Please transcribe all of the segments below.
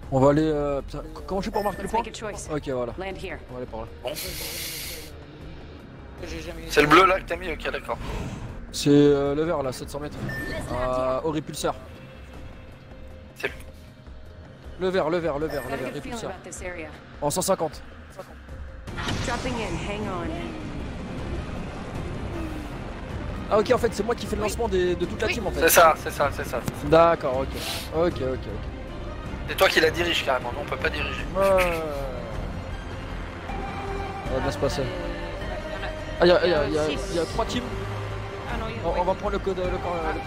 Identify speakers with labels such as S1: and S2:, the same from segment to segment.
S1: On va aller. Putain, comment je fais pour marquer le
S2: Let's
S1: point?
S2: make a choice.
S1: Ok, voilà.
S2: Land here.
S1: On va aller par là.
S3: Bon.
S4: J'ai jamais
S3: C'est le bleu là que t'as mis, ok d'accord.
S1: C'est le vert là, 700 mètres. Au répulseur.
S3: C'est
S1: Le vert, le vert, le vert, le
S2: Got a
S1: vert,
S2: good feeling
S1: répulseur.
S2: about this area.
S1: En 150.
S2: Dropping in, hang on.
S1: Ah ok, en fait c'est moi qui fais le lancement de toute la team en fait.
S3: c'est ça, c'est ça, c'est ça.
S1: D'accord, ok. Ok, ok, ok.
S3: C'est toi qui la dirige carrément, nous on peut pas diriger.
S1: Ouais. Ça va bien se passer. Ah, il y a 3 teams.
S4: Ah non,
S1: On va prendre le côté droit.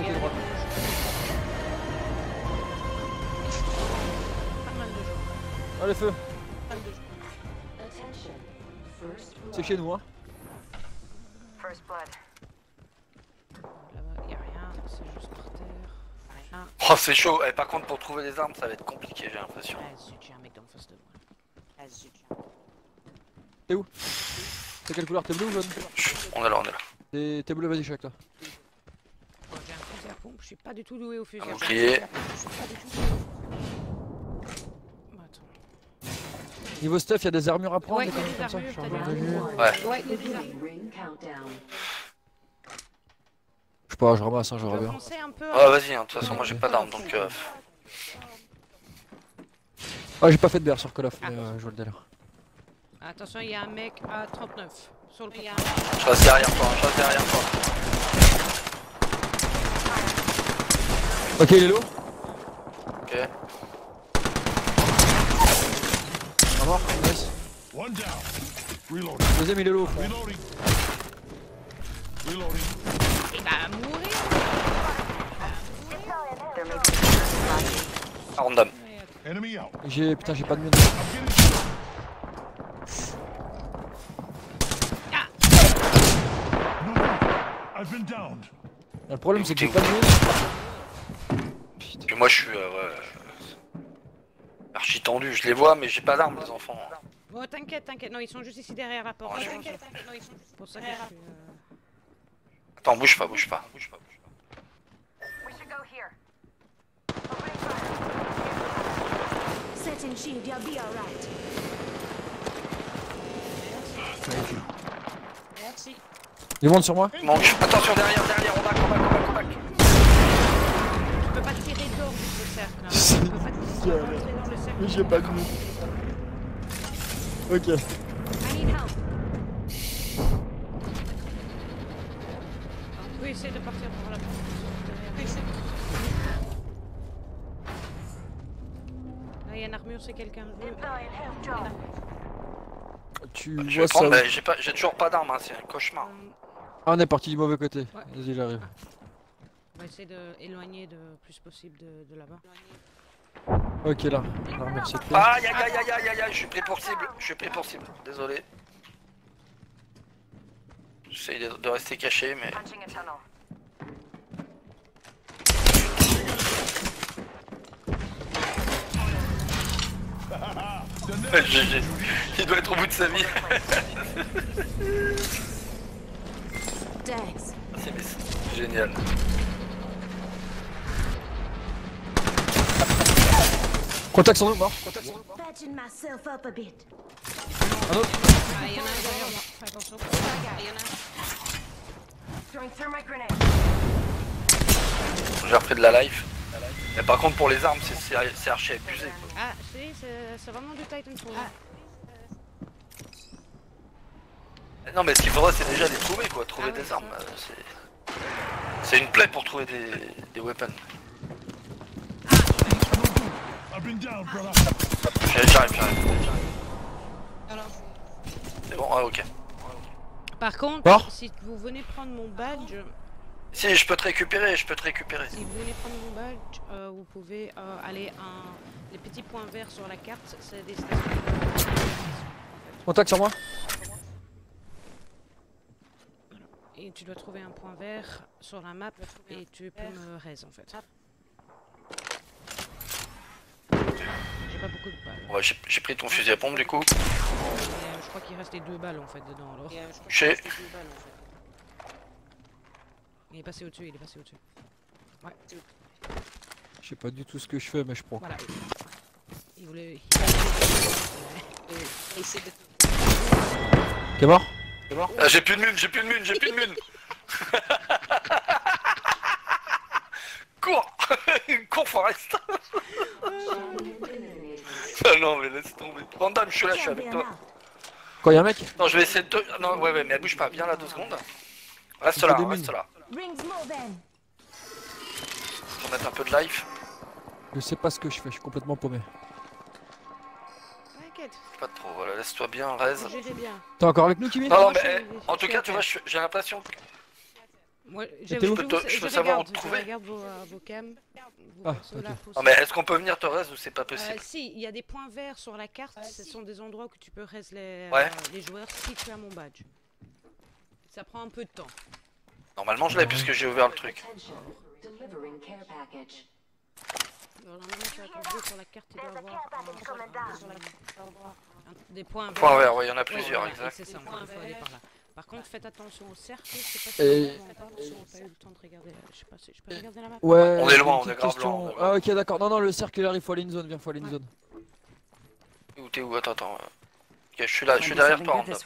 S4: Pas mal de gens.
S1: Allez, feu.
S4: Pas mal de gens.
S1: C'est chez nous, hein.
S2: First blood.
S4: Là-bas, y'a rien, c'est juste par terre. Rien.
S3: Oh c'est chaud, par contre pour trouver des armes ça va être compliqué j'ai l'impression.
S4: Ah zut, y'a un mec en face de moi. Ah zut.
S1: T'es où? T'es quelle couleur? T'es bleu ou jaune?
S3: On est là, on est là.
S1: T'es bleu, vas-y, je suis avec toi.
S4: Bon, j'ai un fusil à pompe, je suis pas du tout doué au fusil
S3: Un
S4: à pompe.
S3: bouclier.
S4: Je suis pas du tout. Bon, attends.
S1: Niveau stuff, il y a des armures à prendre.
S4: Ouais,
S1: des
S4: il y a
S1: conneries
S4: des
S1: comme ça.
S4: armures,
S1: Je suis en
S4: t'as
S1: train de
S4: des
S1: vue.
S4: armures.
S3: Ouais.
S4: Ouais, il y a des armures.
S1: Je sais pas, je ramasse, hein, je
S4: Je
S1: reviens.
S4: vais foncer un peu.
S3: Ah vas-y, hein, de toute façon moi j'ai pas d'armes donc
S1: Ah, j'ai pas fait de BR sur Call of, mais je vois le délire.
S4: Attention, il y a un mec à 39. Sur le pont.
S3: je reste derrière toi, je reste derrière toi.
S1: Ok, il est low.
S3: Ok.
S1: Un mort, nice.
S5: One down. Reloading.
S1: Deuxième, il est low au fond.
S5: Reloading. Reloading.
S4: Il va mourir.
S3: Ah, random.
S5: Enemy out.
S1: Putain, j'ai pas de mine.
S5: I'm getting shot. No. I've been downed.
S1: Le problème, c'est que j'ai pas de mine.
S3: Puis moi je suis archi tendu, je les vois mais j'ai pas d'armes les enfants.
S4: Oh, t'inquiète, t'inquiète. Non, ils sont juste ici derrière la porte.
S3: Ouais,
S4: T'inquiète, t'inquiète. Non, ils sont juste pour ça que je suis.
S3: Attends, bouge pas, bouge pas, bouge pas, bouge pas.
S2: We should go here. Setting shield, you'll be alright.
S4: Merci.
S1: Il monte sur moi.
S3: Manque. Attention derrière, derrière, on back, on back, on back, on back.
S4: Tu peux pas tirer d'or du cercle. Hein. Tu peux pas tirer dans le cercle.
S1: J'ai pas de mine. Ok.
S2: I need help.
S4: On peut essayer de partir par la porte. Là, il y a une armure, c'est quelqu'un veut.
S1: Tu
S3: Je vais
S1: vois ça.
S3: prendre, mais j'ai toujours pas d'armes, hein, c'est un cauchemar.
S1: Ah, on est parti du mauvais côté.
S4: Ouais.
S1: Vas-y, j'arrive.
S4: On va essayer d'éloigner le plus possible de là-bas.
S1: Ok, là. L'armure, c'est clair.
S3: Aïe aïe aïe aïe aïe aïe aïe, je suis pris pour cible, je suis pris pour cible, désolé. J'essaye de rester caché mais...
S2: Punching a tunnel.
S3: GG. Il doit être au bout de sa vie.
S2: Thanks.
S3: C'est génial.
S1: Contact sur nous, mort.
S2: Patching myself up a bit.
S1: Un autre.
S4: Ah, il y en a un derrière moi. Fais attention. Ah, il y en a un.
S2: Throwing thermite grenade.
S3: J'ai repris de la life. Mais par contre pour les armes c'est archi abusé quoi.
S4: Ah, c'est vraiment du Titanfall.
S3: Non mais ce qu'il faudrait c'est déjà les trouver quoi, trouver
S4: Ah ouais,
S3: des armes. C'est une plaie pour trouver des weapons.
S5: I've been down, brother.
S3: J'arrive.
S4: Alors,
S3: C'est bon, ah ok.
S4: par contre,
S1: Mort.
S4: si vous venez prendre mon badge,
S3: Si je peux te récupérer,
S4: si vous venez prendre mon badge, vous pouvez aller à les petits points verts sur la carte, c'est des stations.
S1: Contact sur moi.
S4: Et tu dois trouver un point vert sur la map et tu peux me raise en fait. J'ai pas beaucoup de balles.
S3: Ouais, j'ai pris ton fusil à pompe du coup.
S4: Je crois qu'il restait 2 balles en fait dedans alors.
S3: Touché.
S4: Il est passé au-dessus, Ouais.
S1: Je sais pas du tout ce que je fais, mais je prends.
S4: Voilà. Il voulait.
S1: Essaye de...
S6: Qui est mort?
S3: Ah, j'ai plus de mune, j'ai plus de mune, j'ai plus de mune. Cours. Cours Forest. Ah non mais laisse tomber. Vandame, je suis là, je suis avec toi.
S6: Quoi, y'a un mec?
S3: Non, je vais essayer de te... Non, ouais, mais bouge pas, viens là 2 secondes. Reste
S6: Il faut
S3: là,
S6: des
S3: reste
S6: mines.
S3: là.
S2: Rings more then.
S3: On va mettre un peu de life.
S6: Je sais pas ce que je fais, je suis complètement paumé.
S4: T'inquiète,
S3: Pas trop, voilà, laisse-toi bien, Rez.
S4: j'irai bien.
S6: T'es encore avec nous, Kimi?
S3: Non, non,
S4: Moi,
S3: mais
S4: je suis-
S3: en
S4: je
S3: tout
S4: suis
S3: cas,
S4: à
S3: tu vois,
S4: terre.
S3: j'ai l'impression que...
S4: Moi,
S6: t'es où?
S3: Je peux savoir où te trouver.
S4: Je regarde vos cams. Vos
S6: Ah,
S4: persos,
S6: ok.
S4: là, pour
S3: Non, mais est-ce qu'on peut venir te Rez ou c'est pas
S4: Euh,
S3: possible?
S4: si, il y a des points verts sur la carte, ce sont des endroits où tu peux reste
S3: Ouais.
S4: les joueurs si tu as mon badge. Ça prend un peu de temps.
S3: Normalement, je l'ai puisque j'ai ouvert le truc.
S4: Normalement, tu as trouvé sur la carte, il doit y avoir des points verts.
S3: Point vert, ouais, il y en a
S4: Ouais,
S3: plusieurs,
S4: voilà, et
S3: exact.
S4: c'est ça, il faut aller par là. Par contre, faites attention au cercle, je sais pas si
S6: Et-
S4: on en parle, parce qu'on n'a pas eu le temps de regarder. Je sais pas si je peux regarder la map.
S6: Ouais.
S3: On est loin,
S6: j'ai une
S3: on est
S6: petite
S3: grave
S6: question.
S3: loin, on est
S6: Ah, ok, d'accord. Non, non, le cercle est là, il faut aller une zone, viens, faut aller une zone.
S3: Où t'es où? Attends, attends. Ok, je suis là, je suis derrière toi, Random.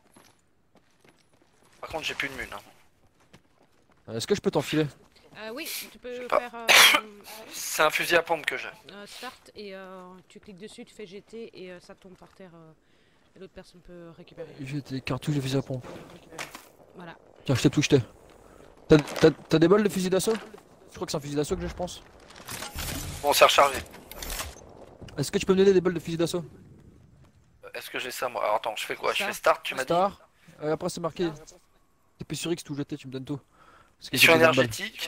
S3: Par contre, j'ai plus de mune. Hein.
S6: Est-ce que je peux t'enfiler?
S4: Oui, tu peux
S3: sais pas.
S4: faire
S3: C'est un fusil à pompe que j'ai.
S4: start et tu cliques dessus, tu fais GT et ça tombe par terre et l'autre personne peut récupérer.
S6: J'ai des cartouches de fusil à pompe.
S4: Voilà.
S6: Tiens, je t'ai tout jeté. T'as des balles de fusil d'assaut? Je crois que c'est un fusil d'assaut que j'ai, je pense.
S3: Bon, c'est rechargé.
S6: Est-ce que tu peux me donner des balles de fusil d'assaut?
S3: Est-ce que j'ai ça moi? Alors attends, je fais quoi? Je
S4: Start.
S3: fais start, tu m'as dit?
S6: Star. Après, c'est marqué. TP sur X, tout jeté, tu me donnes tout. Parce que j'ai
S3: Mission
S6: besoin de balles.
S3: énergétique.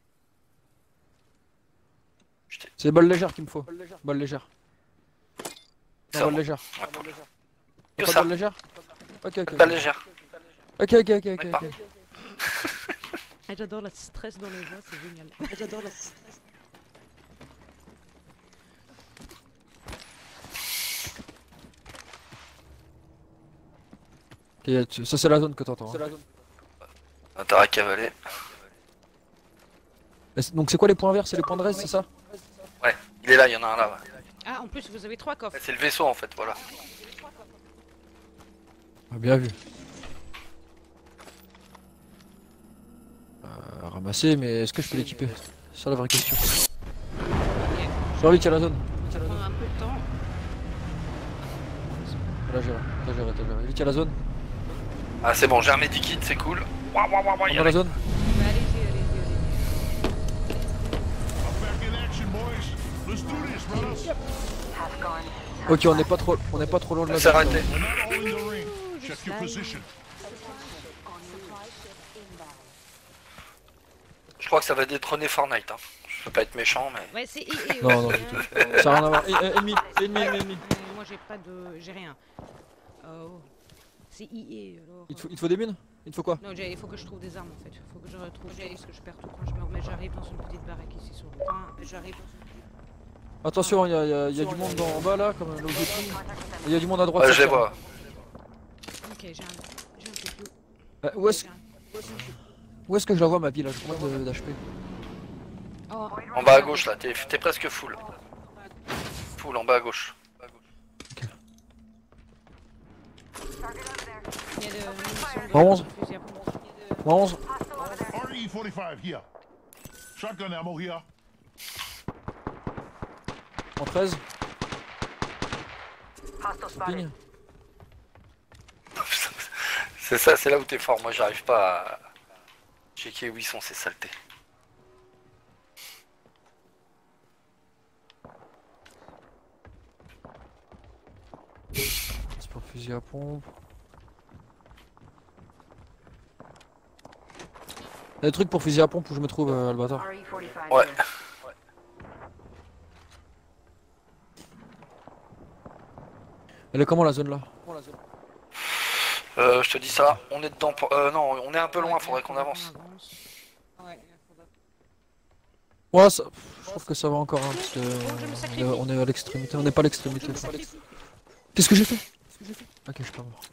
S6: C'est des balles légères qu'il me faut. Balles légères.
S3: Ça
S6: Non, balles
S3: va.
S6: légères.
S3: Ouais, pour-
S6: Y'a
S3: Que
S6: pas de
S3: ça.
S6: balles légères? Ok, ok.
S3: Pas légère.
S6: Ok, ok, ok,
S3: Mais pas.
S6: ok.
S4: Ah, j'adore le stress dans les voix, c'est génial. J'adore le stress.
S6: Ok, ça c'est la zone que t'entends. Hein.
S3: Intérêt à cavaler.
S6: Donc c'est quoi les points verts? C'est les points de reste, c'est ça?
S3: Ouais, il est là, il y en a un là. Ouais.
S4: Ah, en plus, vous avez 3 coffres.
S3: C'est le vaisseau en fait, voilà.
S6: Ah, bien vu. Ramasser, mais est-ce que je peux l'équiper? C'est ça la vraie question. J'ai envie qu'il y a la zone.
S4: Ça prend un peu de temps.
S6: Là, j'ai vite qu'il y a la zone.
S3: Ah c'est bon, j'ai un medikit, c'est cool. Ouah, ouah, ouah, ouah, il y
S6: Dans
S3: en
S6: la
S3: a-
S6: zone.
S4: Mais allez-y, allez-y,
S5: I'm back in action, boys. Let's do this, brothers.
S6: Ok, on n'est pas trop loin de la
S3: C'est
S6: zone.
S3: arrêté.
S5: We're not all in the ring. Check your position.
S3: Je crois que ça va détrôner Fortnite. Hein. Je veux pas être méchant, mais.
S4: Ouais, c'est EA
S6: Non, non,
S4: aussi,
S6: du
S4: hein.
S6: Ça a rien à voir. Ennemi.
S4: Moi, j'ai pas de... j'ai rien. Oh. C'est EA, alors...
S6: Il te faut des mines? Il te faut quoi?
S4: Non, il faut que je trouve des armes, en fait. Il faut que je retrouve tout, parce que je perds tout quand je me remets. J'arrive dans une petite baraque ici sur le point. J'arrive...
S6: Attention, il y a du monde en bas là, comme là où j'ai pris. Il y a du monde à droite.
S3: Ouais, je
S6: sur
S3: les
S6: terre.
S3: vois.
S4: Ok, j'ai un CPU.
S6: Où est-ce que je la vois ma vie là? J'ai combien d'HP?
S4: Oh,
S3: En bas à gauche là, t'es presque full. Full en bas à gauche.
S4: il y a de munitions de
S6: 11.
S4: fusil à pompe.
S6: 11.
S5: RE45 here. Shotgun ammo here.
S6: En 13. Ping.
S3: C'est ça, c'est là où t'es fort. Moi j'arrive pas à checker où ils sont ces saletés.
S6: C'est pour fusil à pompe. Il y a des trucs pour fusil à pompe où je me trouve, le bâtard.
S3: Ouais.
S6: Elle est comment la zone là?
S3: Je te dis ça, on est dedans. Non, on est un peu loin, faudrait qu'on avance.
S6: Ouais, ça, je trouve que ça va encore, hein, parce que
S4: je me sacrifie.
S6: on est à l'extrémité, on n'est pas à l'extrémité. Qu'est-ce que j'ai fait? Ok, je suis pas mort.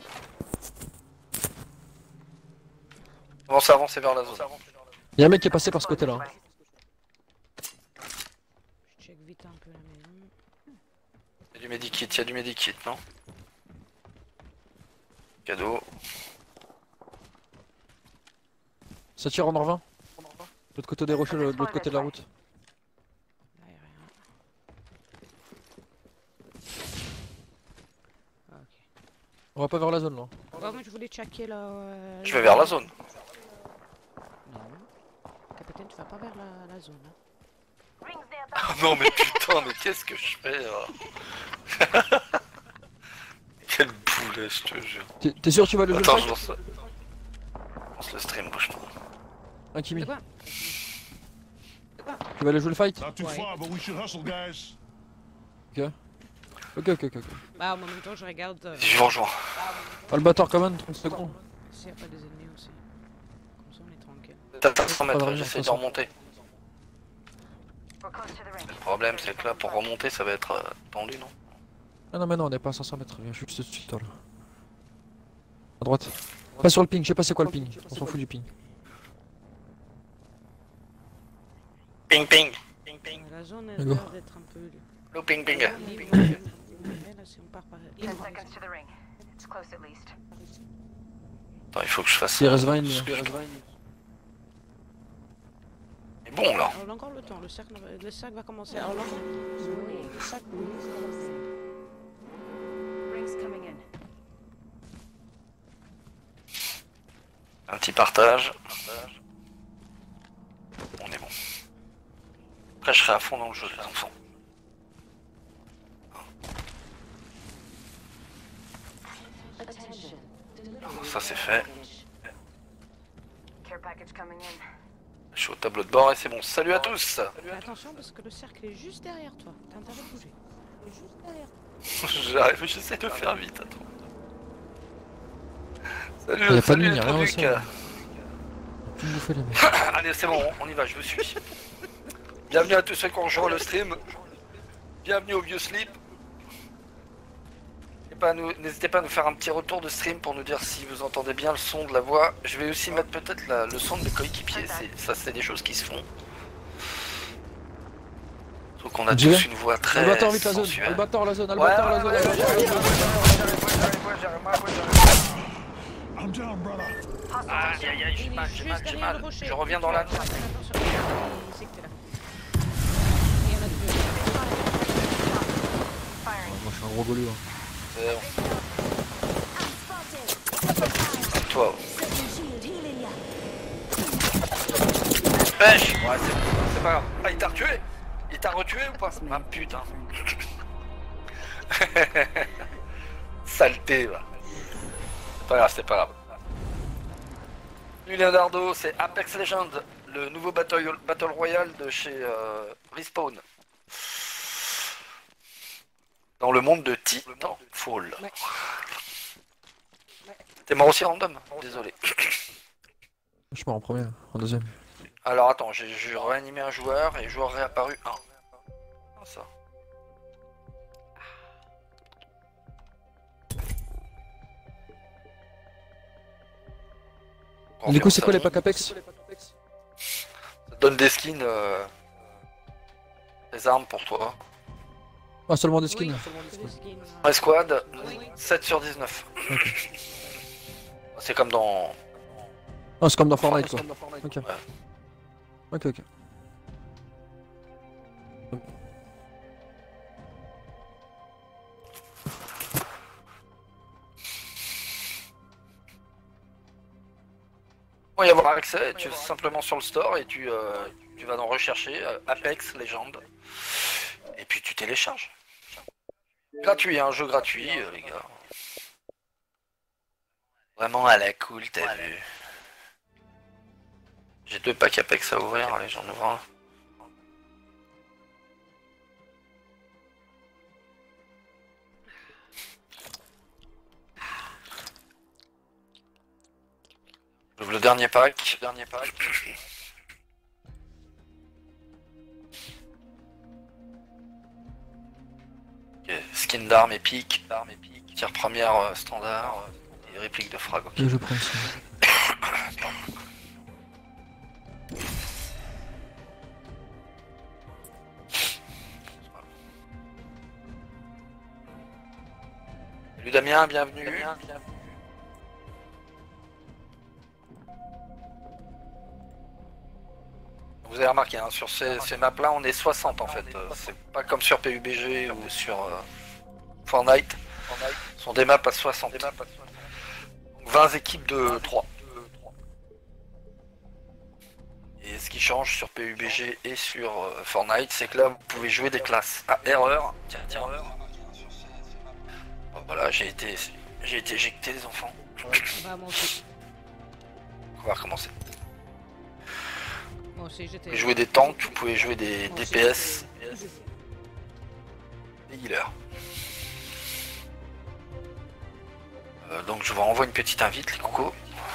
S3: Avancez vers la zone.
S6: Il y a un mec qui est passé par ce côté là. Hein.
S4: Je check vite un peu la maison.
S3: Du medikit, il y a du medikit, non? Cadeau.
S6: Ça tire en Orvin. De l'autre côté des rochers, de l'autre côté de la route.
S4: Là, y'a rien. Ah, ok.
S6: On va pas vers la zone là.
S4: Ouais, moi je voulais checker là.
S3: Je vais vers la zone.
S4: Non. Capitaine, tu vas pas vers la zone. Hein.
S3: Ah non mais putain, mais qu'est-ce que je fais là? Quel boulet, je te jure.
S6: T'es sûr que tu vas le jouer
S3: Attends,
S6: le
S3: je
S6: fight?
S3: lance le stream, bouge pas.
S6: Un Kimi.
S4: De quoi?
S6: Tu vas aller jouer le fight?
S5: Not too far, but we should hustle, guys.
S6: Ok.
S4: Bah, en même temps, je regarde
S3: Je vous rejoins.
S6: Ah, le bâtard quand même, 30 secondes.
S4: s'il y a pas des ennemis aussi. Comme ça, on est tranquille.
S3: T'as 100
S6: Pas
S3: mètres,
S6: vraiment,
S3: j'essaie de
S6: 300.
S3: remonter. Le problème c'est que là pour remonter ça va être tendu, non?
S6: Ah non mais non, on est pas à 500 mètres, viens juste dessus toi là. À droite. Pas sur le ping, je sais pas c'est quoi le ping, on s'en fout du ping.
S3: Ping ping.
S4: La zone a
S6: D'accord.
S4: l'air d'être un peu
S3: Le ping ping.
S4: libre. Mais là, si on part par libre.
S3: Attends, il faut que je fasse.
S6: Il reste 20 ennemis.
S3: Mais bon là.
S4: On a encore le temps, le cercle va commencer. Alors là, le cercle.
S2: Rings coming in.
S3: Un petit partage. On est bon. Après je serai à fond dans le jeu les enfants. Alors, ça c'est fait.
S2: Care package coming in.
S3: Je suis au tableau de bord et c'est bon. Salut à tous.
S4: Fais attention parce que le cercle est juste derrière toi. T'as intérêt de bouger. Il est juste derrière.
S3: J'arrive, j'essaie de faire vite. Attends. Salut,
S6: Y a pas de
S3: salut
S6: ligne,
S3: les
S6: y a rien
S3: trucs.
S6: aussi. Tout bouffer les mecs.
S3: Allez, c'est bon, on y va, je vous suis. Bienvenue à tous ceux qui ont rejoint le stream. Bienvenue au vieux slip. N'hésitez pas à nous faire un petit retour de stream pour nous dire si vous entendez bien le son de la voix. Je vais aussi mettre peut-être le son de mes coéquipiers. Ça, c'est des choses qui se font. Donc on a
S6: J'y vais.
S3: tous une voix très
S6: Albator vite la zone,
S3: sensuelle.
S6: Albator la zone,
S3: Ouais,
S6: Albator la zone.
S3: ouais,
S6: Albator.
S5: I'm down, brother.
S3: Aïe aïe aïe, j'ai mal, j'ai mal, j'ai mal. Je reviens dans la...
S4: Il sait que t'es là. Il y en a deux.
S6: Moi je suis un gros golou.
S3: C'est bon.
S2: I'm spotted.
S3: Toi.
S2: Setting shield, healing ya.
S3: Pêche. Ouais, c'est pas grave. Ah, il t'a retué? Il t'a retué ou pas? Ah putain. Saleté, va. C'est pas grave. Lui, Leonardo, c'est Apex Legends, le nouveau Battle Royale de chez Respawn. Dans le monde de Titanfall.
S4: Ouais.
S3: T'es mort aussi random? Désolé.
S6: Je suis mort en premier, en deuxième.
S3: Alors attends, j'ai réanimé un joueur et le joueur réapparu un. Ah, ça.
S6: Du coup c'est quoi les packs Apex?
S3: Ça te donne des skins, des armes pour toi.
S6: Ah seulement des skins.
S4: Oui, c'est des skins.
S3: Squad, 7 sur 19. C'est comme dans...
S6: Ah c'est comme dans Fortnite quoi. Ok. Ok.
S3: Pour y avoir accès, tu vas simplement sur le store et tu vas dans rechercher Apex Legends. Et puis tu télécharges. Gratuit, un jeu gratuit, les gars. Vraiment à la cool, t'as vu. J'ai 2 packs Apex à ouvrir, allez, j'en ouvre un. J'ouvre le dernier pack. Ok, skin d'armes épique, tir première standard et réplique de frag. Ok.
S6: Et je prends ça.
S3: Damien, bienvenue. Vous avez remarqué, hein, sur ces maps-là, on est 60 en fait. C'est pas comme sur PUBG ou sur Fortnite. Ce sont des maps à 60. 20 équipes de 3. Et ce qui change sur PUBG et sur Fortnite, c'est que là, vous pouvez jouer des classes. Ah, erreur. Tiens. Bon, voilà, j'ai été éjecté, les enfants.
S4: Bah, moi aussi.
S3: On va recommencer.
S4: Moi aussi,
S3: Vous
S4: j'étais.
S3: pouvez jouer des tanks, vous pouvez jouer des
S4: Moi aussi,
S3: DPS,
S4: j'étais-
S3: des healers. Donc je vous renvoie une petite invite, les cocos.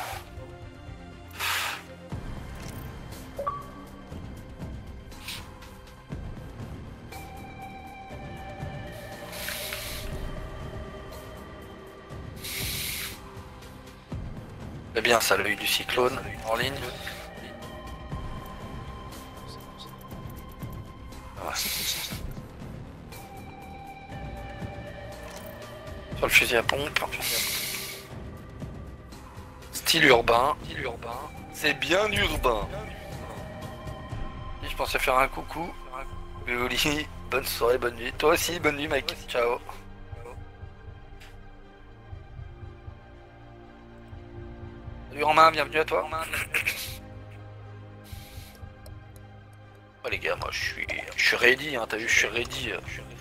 S3: C'est bien ça, l'œil du cyclone en ligne. Ouais. Sur le fusil à pompe. Style urbain. C'est bien urbain. Je pensais faire un coucou. Oli, bonne soirée, bonne nuit. Toi aussi, bonne nuit mec. Ciao. Salut Romain, bienvenue à toi. Oh les gars, moi je suis ready, hein, t'as vu, je suis ready.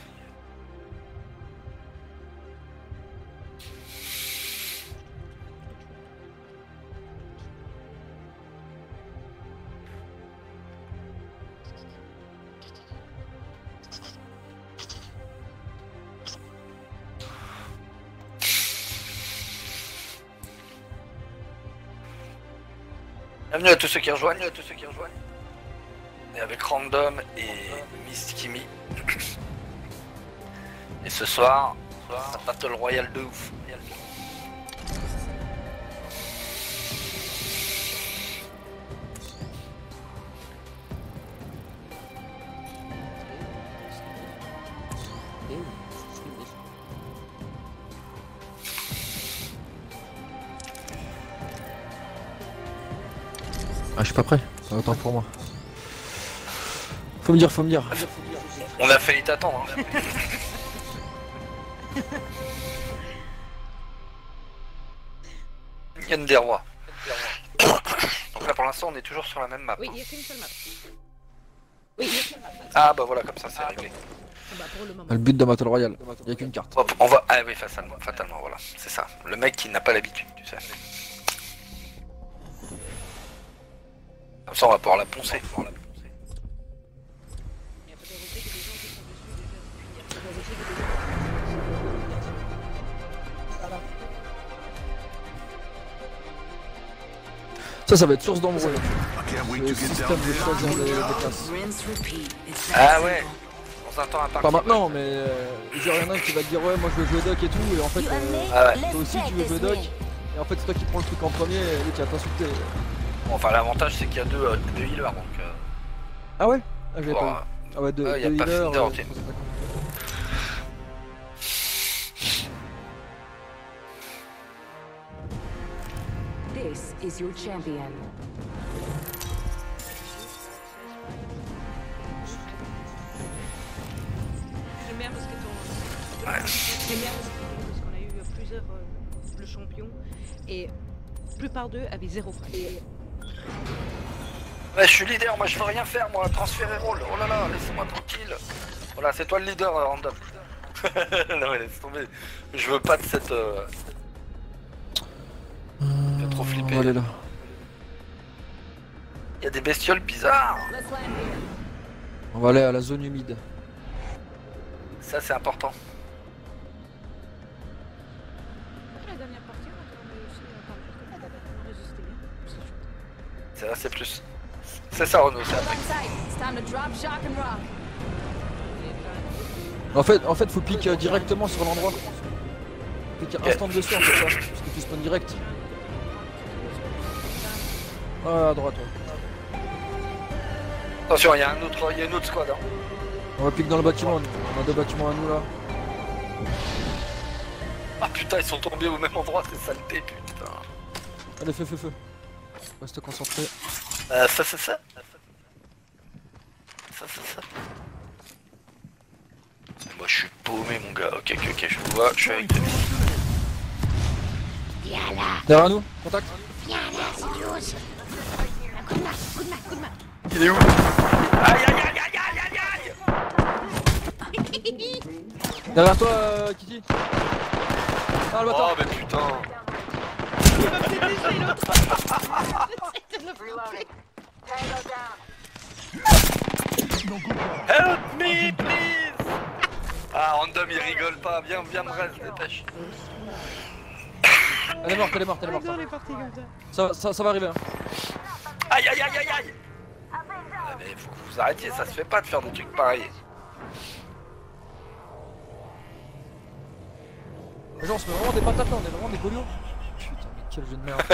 S3: Bienvenue à tous ceux qui rejoignent. Et avec Random et Miss Kimi. Et ce soir, un Battle Royale de ouf.
S6: Ah, je suis pas prêt. Autant pour moi. Faut me dire.
S3: On a failli t'attendre. Hein. Yann des rois. Donc là pour l'instant on est toujours sur la même map.
S4: Oui,
S3: hein.
S4: il y a qu'une seule map. Oui, il y a qu'une map.
S3: Ah bah voilà, comme ça c'est réglé.
S4: Bah, pour le moment.
S6: Le but de Battle Royale, il y a qu'une carte.
S3: Hop, on va. Ah oui, fatalement, voilà. C'est ça. Le mec qui n'a pas l'habitude, tu sais. Comme ça on va pouvoir la poncer.
S4: Il y a pas de vérité que des gens qui sont dessus déjà. Il y a pas de vérité que des gens
S6: Ça va être source d'embrouille.
S5: I can't wait
S6: Le
S5: to get
S6: système
S5: down
S6: de
S5: there.
S6: choisir des classes.
S2: Rinse, repeat. It's that
S3: Ah ouais.
S2: simple.
S3: Dans un temps à part.
S6: Pas maintenant, mais genre y'en a un qui va te dire ouais, moi je veux jouer Doc et tout, et en fait,
S2: You and me,
S3: Ah ouais.
S2: let's
S6: toi aussi
S2: take
S6: tu veux
S2: this
S6: jouer Doc,
S2: win.
S6: et en fait c'est toi qui prends le truc en premier, et lui tu vas t'insulter.
S3: Bon, enfin l'avantage c'est qu'il y a deux healers donc.
S6: Ah ouais? Ah, j'avais
S3: Bon,
S6: pas vu. Ah ouais, deux
S3: y a pas
S6: healers,
S3: Finder en team.
S2: This is your champion.
S4: J'aime bien parce que ton. J'aime bien parce qu'on a eu plusieurs le champion et la plupart d'eux avaient zéro frag.
S3: Ouais, je suis leader, moi je veux rien faire, moi, transférer rôle. Oh là là, laissez-moi tranquille. Voilà, c'est toi le leader, Random. Non mais laisse tomber. Je veux pas de cette. J'ai trop
S6: On
S3: flippé.
S6: va aller là.
S3: Il y a des bestioles bizarres.
S2: Let's land here.
S6: On va aller à la zone humide.
S3: Ça c'est important.
S4: La dernière partie, on a réussi à parler on a résisté bien. C'est chouette.
S3: C'est là, c'est plus. C'est ça, Renaud, c'est
S2: Hold
S3: après.
S2: on tight. It's time to drop, shock, and rock.
S6: En fait, faut piquer directement sur l'endroit. Pique instant dessus en fait ça, parce que tu spawn direct. Ah, à droite, ouais.
S3: Attention, il y a une autre squad. Hein.
S6: On va piquer dans le bâtiment, on a deux bâtiments à nous là.
S3: Ah putain, ils sont tombés au même endroit, c'est saleté, putain.
S6: Allez, feu. Reste concentré.
S3: Ça. Ça. Moi je suis paumé mon gars, ok, je vous vois, je suis avec lui.
S6: Derrière nous, contact.
S3: Il est où? Aïe.
S6: Derrière toi, Kitty. Ah, le
S3: Oh
S6: bâtard.
S3: mais putain.
S4: Il va me détester l'autre. J'essaie de le frapper.
S3: Help me please. Ah random il rigole pas, viens me reste, dépêche.
S6: Elle est morte.
S4: Attends, on est parti comme ça.
S6: Ça va arriver. Hein.
S3: Aïe. Ah, mais faut que vous arrêtiez, ça se fait pas de faire des trucs pareils.
S6: Les gens, on se met vraiment des patates là, on est vraiment des golios. Putain, mais quel jeu de merde.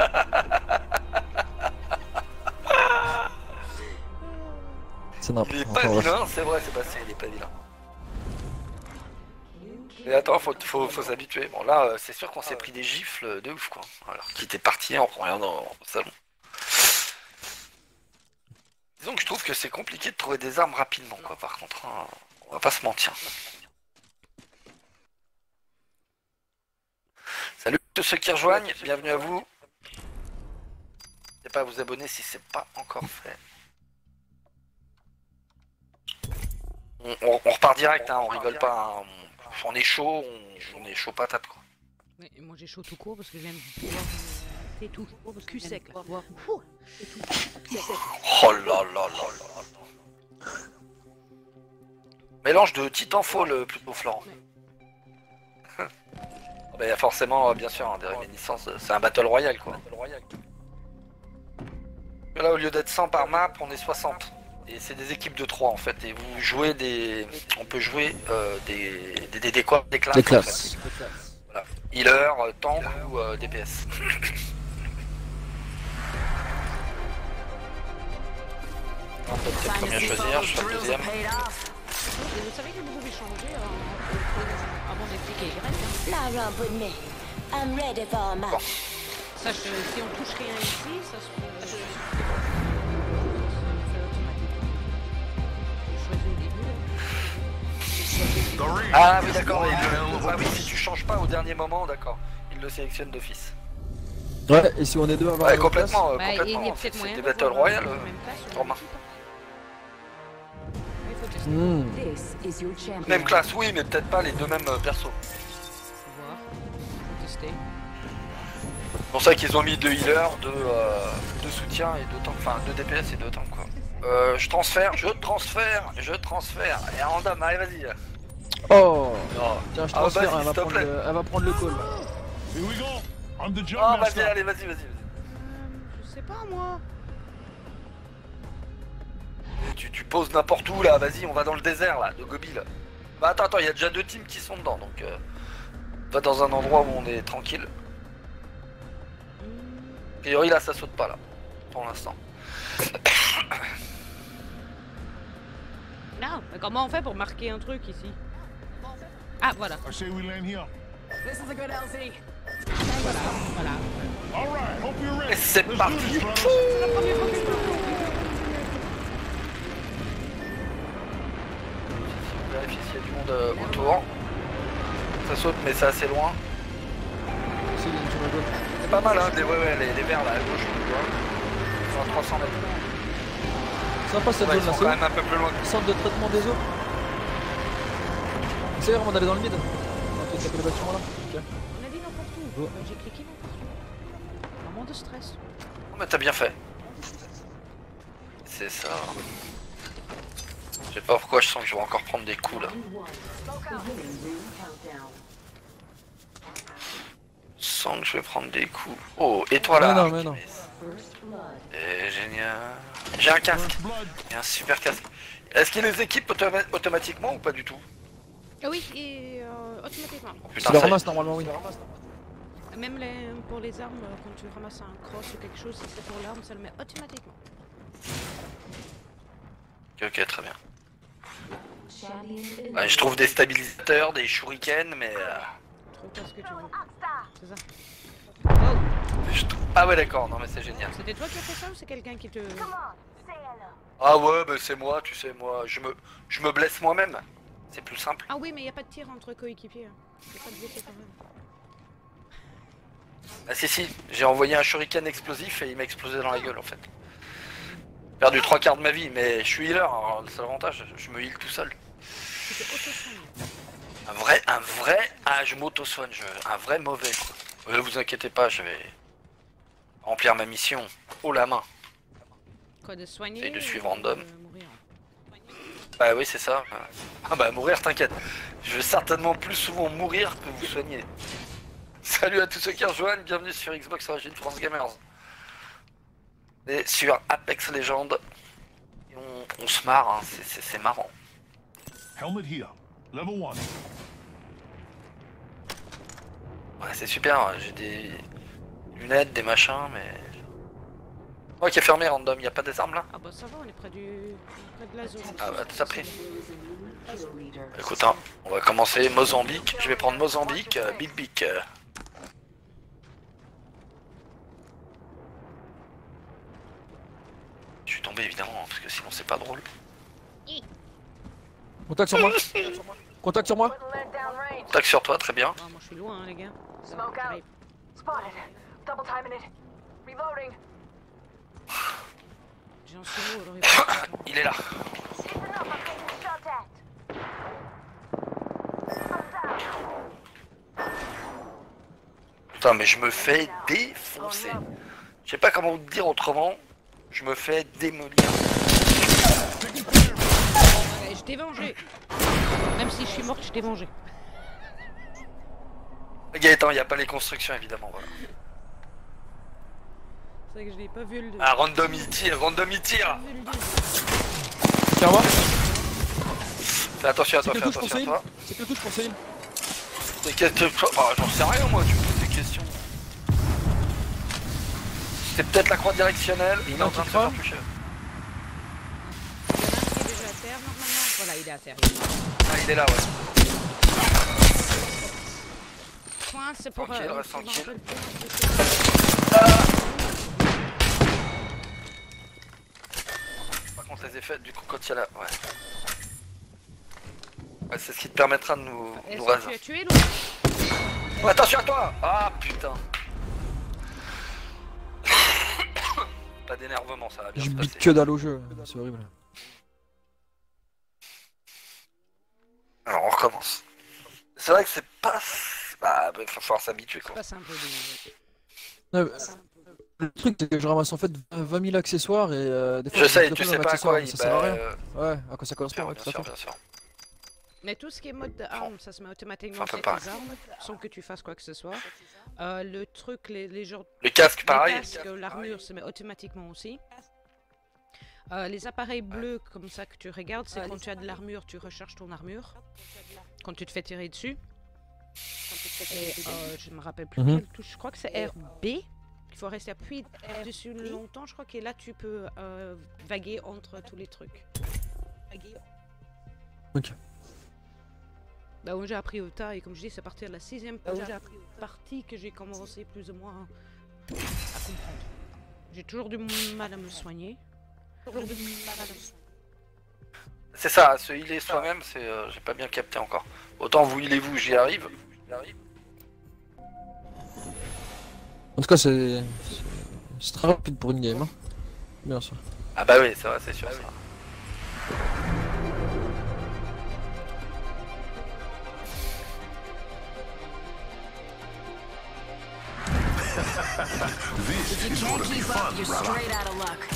S6: C'est n'importe
S3: Il est
S6: quoi.
S3: pas vilain, c'est vrai Sébastien, il est pas vilain. Mais attends, faut s'habituer. Bon là, c'est sûr qu'on s'est pris des gifles de ouf quoi. Alors qu'il était parti en regardant au salon. Disons que je trouve que c'est compliqué de trouver des armes rapidement quoi, par contre, hein, on va pas se mentir. Salut tous ceux qui rejoignent, bienvenue à vous. N'hésitez pas à vous abonner si c'est pas encore fait. On repart direct, hein, on rigole pas, hein, on est chaud, on est chaud patate quoi.
S4: Mais moi j'ai chaud tout court parce que je viens de pouvoir. C'est tout. Cul sec là. C'est tout. Cul sec.
S3: Oh là là. Mélange de Titanfall plutôt Florent. Bah, y a forcément, bien sûr, hein, des réminiscences, c'est un Battle Royale quoi. Là au lieu d'être 100 par map, on est 60. Et c'est des équipes de 3 en fait. Et vous jouez des. On peut jouer des classes.
S6: Des
S3: En
S6: classes.
S3: fait. Voilà. Healer, tank ou DPS. On peut peut-être premier à choisir, je suis le deuxième.
S4: Vous savez que vous pouvez changer avant d'expliquer les règles.
S2: Now romp with me. I'm ready for a match.
S4: Ça, si on touche rien ici, ça se fait.
S3: Ah oui d'accord, ah oui si tu changes pas au dernier moment, d'accord. Il le sélectionne d'office.
S6: Ouais, et si on est deux à avoir
S3: Ouais
S6: la
S3: complètement,
S4: Bah, il y a
S3: complètement.
S4: peut-être
S3: C'est
S4: moyen
S3: des
S4: de
S3: Battle
S4: voir,
S3: Royale,
S4: même place,
S3: Romain.
S4: Il faut tester.
S2: This is your champion.
S3: Même classe, oui, mais peut-être pas les deux mêmes persos.
S4: Faut voir. Faut tester.
S3: C'est pour ça qu'ils ont mis deux healers, deux soutiens et deux tanks, enfin deux DPS et deux tanks quoi. Je transfère. Et random, allez vas-y.
S6: Oh.
S3: Non.
S6: Tiens, je
S3: Ah,
S6: transfère,
S3: vas-y,
S6: elle va
S3: s'il te
S6: prendre
S3: plaît.
S6: elle va prendre le call.
S5: Here we go. I'm the jump
S3: Oh vas-y,
S5: master.
S3: allez, vas-y.
S4: Je sais pas moi.
S3: Tu poses n'importe où là, vas-y, on va dans le désert là, de Gobi là. Bah attends, il y a déjà deux teams qui sont dedans, donc va dans un endroit où on est tranquille. A priori là ça saute pas là, pour l'instant.
S4: Non, mais comment on fait pour marquer un truc ici? Ah voilà.
S5: I say we land here.
S4: Voilà.
S5: All right, hope you're ready.
S3: Et c'est
S5: Let's do
S3: parti.
S5: this, brothers.
S4: C'est la première fois que je le
S3: Vérifier s'il y a du monde autour. Ça saute mais c'est assez loin.
S6: Si, il y a une sur la gauche.
S3: C'est pas mal hein, les verts là à gauche, tu vois. Sur 300 mètres.
S6: Sympa cette
S3: Ouais, ils
S6: zone là,
S3: sont
S6: c'est
S3: quand
S6: où?
S3: même un peu plus loin.
S6: Centre de traitement des eaux. C'est vraiment d'aller dans le mid. On va taper les bâtiments là. Ok.
S4: On a dit n'importe où.
S6: Oh.
S4: J'ai cliqué n'importe où. Moment de stress.
S3: Oh, mais t'as bien fait. C'est ça. Je sais pas pourquoi je sens que je vais encore prendre des coups là. Je sens que je vais prendre des coups. Oh, et toi là
S6: Mais non.
S3: Génial. J'ai un casque.
S5: First blood.
S3: J'ai un super casque. Est-ce qu'il les équipe automatiquement ou pas du tout?
S4: Ah oui, et automatiquement.
S3: Oh,
S6: Tu
S3: putain,
S6: le
S3: ça y est.
S6: ramasses normalement, oui.
S4: Même pour les armes, quand tu ramasses un cross ou quelque chose, si c'est pour l'arme, ça le met automatiquement.
S3: Ok, très bien. Ouais, je trouve des stabilisateurs, des shurikens, mais
S4: trop pas ce que tu veux. C'est ça.
S3: Ah ouais d'accord, non mais c'est génial.
S4: C'était toi qui as fait ça ou c'est quelqu'un qui te...
S3: Ah ouais, bah c'est moi, tu sais, moi, je me blesse moi-même. C'est plus simple.
S4: Ah oui, mais y a pas de tir entre coéquipiers. Hein. Y a pas de blessé quand même.
S3: Ah si, j'ai envoyé un shuriken explosif et il m'a explosé dans la gueule en fait. J'ai perdu 3/4 de ma vie, mais je suis healer, alors c'est l'avantage, je me heal tout seul.
S4: C'était auto-soigné.
S3: Je m'auto-soigne, un vrai mauvais quoi. Ne vous inquiétez pas, je vais remplir ma mission haut la main.
S4: Quoi, de soigner
S3: Et de
S4: ou
S3: suivre random.
S4: mourir?
S3: Bah oui c'est ça. Ah bah mourir t'inquiète. Je vais certainement plus souvent mourir que vous soigner. Salut à tous ceux qui rejoignent, bienvenue sur Xbox Origin France Gamers. Et sur Apex Legends. Et on se marre, hein. C'est marrant.
S5: Helmet here. Level 1.
S3: Ouais c'est super, j'ai des lunettes, des machins, mais... Oh qui est fermé random, y a pas des armes là?
S4: Ah bah ça va, on est près de la zone.
S3: Ah bah tout a pris. Écoute hein, on va commencer Mozambique, je vais prendre Mozambique, Big Big. Je suis tombé évidemment, parce que sinon c'est pas drôle.
S6: Contact sur moi. Contact sur moi.
S3: Tac sur toi, très bien.
S4: Ah, moi je suis loin, hein, les gars. Ça
S2: Smoke
S4: arrive.
S2: out. Spotted. Double timing it. Reloading.
S4: J'ai un solo, alors il faut pas attendre.
S3: Il est là.
S2: Safe enough. I'm getting shot at.
S3: Putain mais je me fais défoncer. Je sais pas comment vous dire autrement. Je me fais démolir.
S4: Ouais, je t'ai vengé. Même si je suis morte, je t'ai vengé.
S3: Gaëtan, y a pas les constructions évidemment, voilà.
S4: C'est vrai que je l'ai pas vu le...
S3: Ah random il tire, random il tire.
S4: Vu le deux.
S6: Tiens moi.
S3: Fais attention à
S6: C'est
S3: toi,
S6: quelle
S3: fais
S6: touche pour
S3: attention à
S6: Céline?
S3: toi.
S6: C'est quelle touche pour Céline?
S3: Mais qu'est-ce que... Ah, j'en sais rien moi, tu me poses des questions. C'est peut-être la croix directionnelle, il est en train de se faire toucher.
S4: Il y en a un qui est déjà à terre normalement. Voilà, il est à terre.
S3: Ah il est là ouais.
S4: Point, c'est pour...
S3: Tranquille, reste
S4: je m'en
S3: tranquille.
S4: rappelle plus.
S3: Par contre les effets, du coup quand il y a la... Ouais. Ouais c'est ce qui te permettra de nous
S4: Est-ce
S3: raser.
S4: que tu as tué l'autre?
S3: Oh, attention à toi. Ah putain. Pas d'énervement, ça va bien
S6: Je
S3: se
S6: bute
S3: passer.
S6: que dalle au jeu, c'est horrible.
S3: Alors on recommence. C'est vrai que c'est pas... Bah, il va falloir s'habituer
S4: C'est
S3: quoi.
S4: pas simple
S6: Ouais, le truc c'est que je ramasse en fait 20 000 accessoires et des fois
S3: Je sais,
S6: me
S3: tu
S6: pose
S3: sais
S6: un
S3: pas à
S6: accessoire,
S3: quoi
S6: mais
S3: il...
S6: ça sert à
S3: bah,
S6: rien. Ouais, à quoi ça correspond, ouais,
S3: bien
S6: tout à
S3: sûr,
S6: fait.
S3: bien sûr.
S4: Mais tout ce qui est mode d'armes, ça se met automatiquement
S3: Enfin,
S4: sur
S3: pas
S4: tes armes, sans que tu fasses quoi que ce soit. Le truc, les genres...
S3: Le casque
S4: Les
S3: pareil.
S4: casques, l'armure se met automatiquement aussi. Les appareils bleus comme ça que tu regardes, c'est quand tu as de l'armure, tu recharges ton armure. Quand tu te fais tirer dessus. Et je me rappelle plus quelle touche, je crois que c'est RB. Il faut rester appuyé dessus longtemps, je crois que là tu peux vaguer entre tous les trucs.
S6: Ok.
S4: Bah moi j'ai appris au tas et comme je dis c'est à partir de la 6ème partie que j'ai commencé plus ou moins à comprendre. J'ai toujours du mal à me soigner.
S3: C'est ça, se healer soi-même, c'est... j'ai pas bien capté encore. Autant vous healez-vous, j'y arrive.
S6: En tout cas, c'est très rapide pour une game. Hein. Bien sûr.
S3: Ah bah oui, c'est vrai, c'est sûr ça.
S2: If you can't keep up, you're straight out of luck.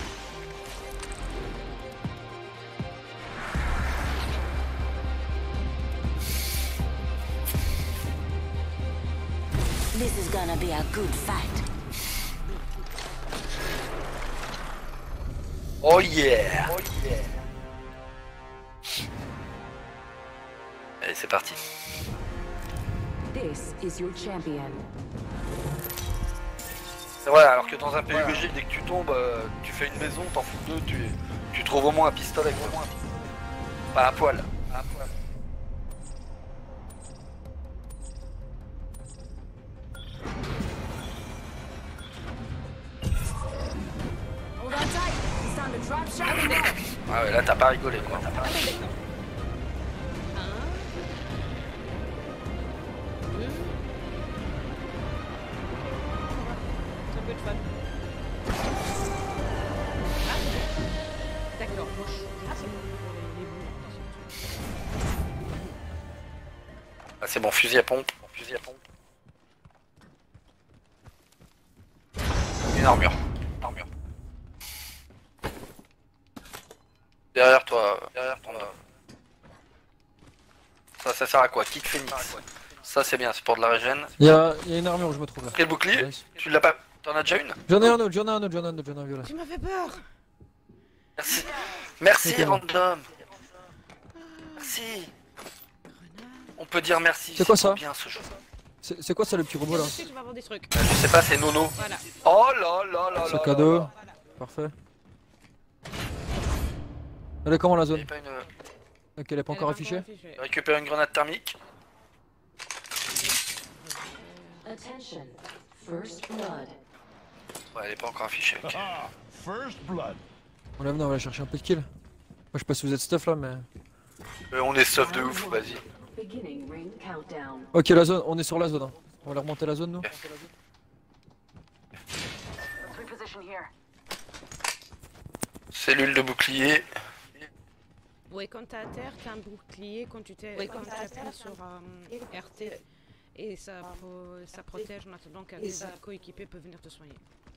S2: This is gonna be a good fight.
S3: Oh yeah, oh yeah. Allez, c'est parti.
S2: This is your champion.
S3: C'est vrai, alors que dans un PUBG, dès que tu tombes, tu fais une maison, t'en fous deux, tu trouves au moins un pistolet. Pas à poil.
S2: Found a drop shot in there.
S3: Ah ouais, là t'as pas rigolé quoi.
S4: Un. Deux. C'est un peu de fun. Ah, d'accord, moche. Ah, c'est bon pour les boules.
S3: Ah, c'est bon, fusil à pompe. Fusil à pompe. Une armure. Armure. Derrière toi. Derrière ton. Ça sert à quoi? Kit Phoenix. Ça c'est bien, c'est pour de la régène.
S6: Il y a une armure où je me trouve là.
S3: Quel bouclier?
S6: Nice.
S3: Tu l'as pas. T'en as déjà une?
S6: J'en ai un autre, j'en ai un autre, j'en ai un autre, j'en ai un violet.
S4: Tu m'as fait peur.
S3: Merci. Merci
S6: Ok.
S3: random. Merci. On peut dire merci.
S6: C'est quoi ça?
S3: Bien ce jeu.
S6: C'est quoi ça le petit robot là?
S4: Ensuite, je vais avoir des trucs.
S3: Je sais pas, c'est Nono.
S4: Voilà.
S3: Oh là là là
S6: C'est
S3: là.
S6: cadeau.
S3: là.
S6: Parfait. Elle est comment la
S3: Il y
S6: zone?
S3: a pas une...
S6: Ok, elle est pas encore affichée.
S3: Récupère une grenade thermique.
S2: Attention. First blood.
S3: Ouais, elle est pas encore affichée. Ok.
S5: Ah, first blood.
S6: On va aller chercher un peu de kill. Moi je sais pas si vous êtes stuff là mais...
S3: On est stuff de ouf, vas-y.
S2: Beginning ring countdown.
S6: Ok la zone, on est sur la zone hein. On va aller remonter la zone nous.
S2: Let's reposition here.
S3: Cellule de bouclier.
S4: Ouais, quand t'es à terre, t'as un bouclier. Quand tu t'es, quand tu appuies sur RT, et ça protège en attendant qu'un des coéquipiers peut venir te soigner.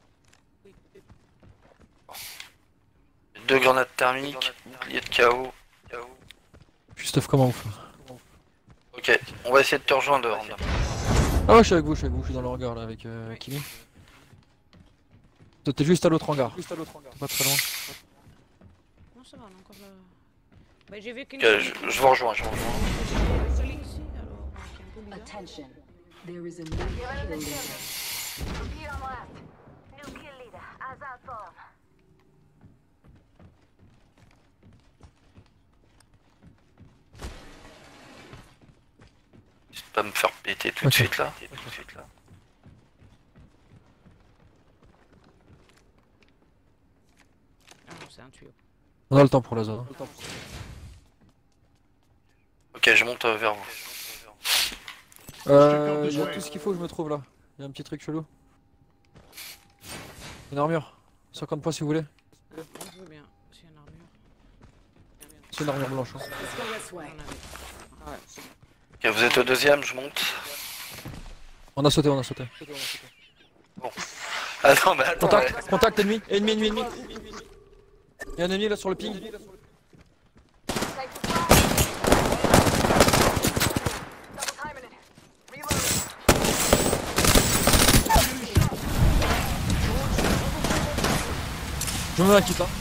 S3: Deux grenades thermiques. Bouclier de KO.
S6: Je suis stuff comment ouf là.
S3: Ok, on va essayer de te rejoindre. Random.
S6: Ah ouais je suis avec vous, je suis dans le hangar là avec Kimi. Toi t'es juste à l'autre hangar. T'es pas très loin.
S4: Non, ça va, on est encore. Bah, j'ai vu qu'une.
S3: Ok, je vous rejoins, je vous rejoins.
S4: Celui ici, alors, qui est un peu bizarre.
S2: Attention. There is a new kill leader.
S7: Repeat on left. New kill leader. Eyes out for him.
S3: Juste pas me faire péter tout de
S6: Ok.
S3: suite là.
S4: Ah non, c'est un tuyau.
S6: On a le temps pour la zone.
S3: Ok, je monte vers vous.
S6: Il y a tout ce qu'il faut que je me trouve là. Il y a un petit truc chelou. Une armure. 50 points si vous voulez.
S4: Ah, je veux bien. C'est une armure.
S6: C'est une armure blanche. Hein.
S2: Let's go this way.
S4: On avait.
S3: Ok, vous êtes au deuxième, je monte.
S6: On a sauté, on a sauté.
S3: Ah non, mais attends.
S6: Contact,
S3: ouais.
S6: contact ennemi, ennemi. Il y a un ennemi là sur le ping.
S7: Double timing it. Reload.
S6: Je me mets un kit hein.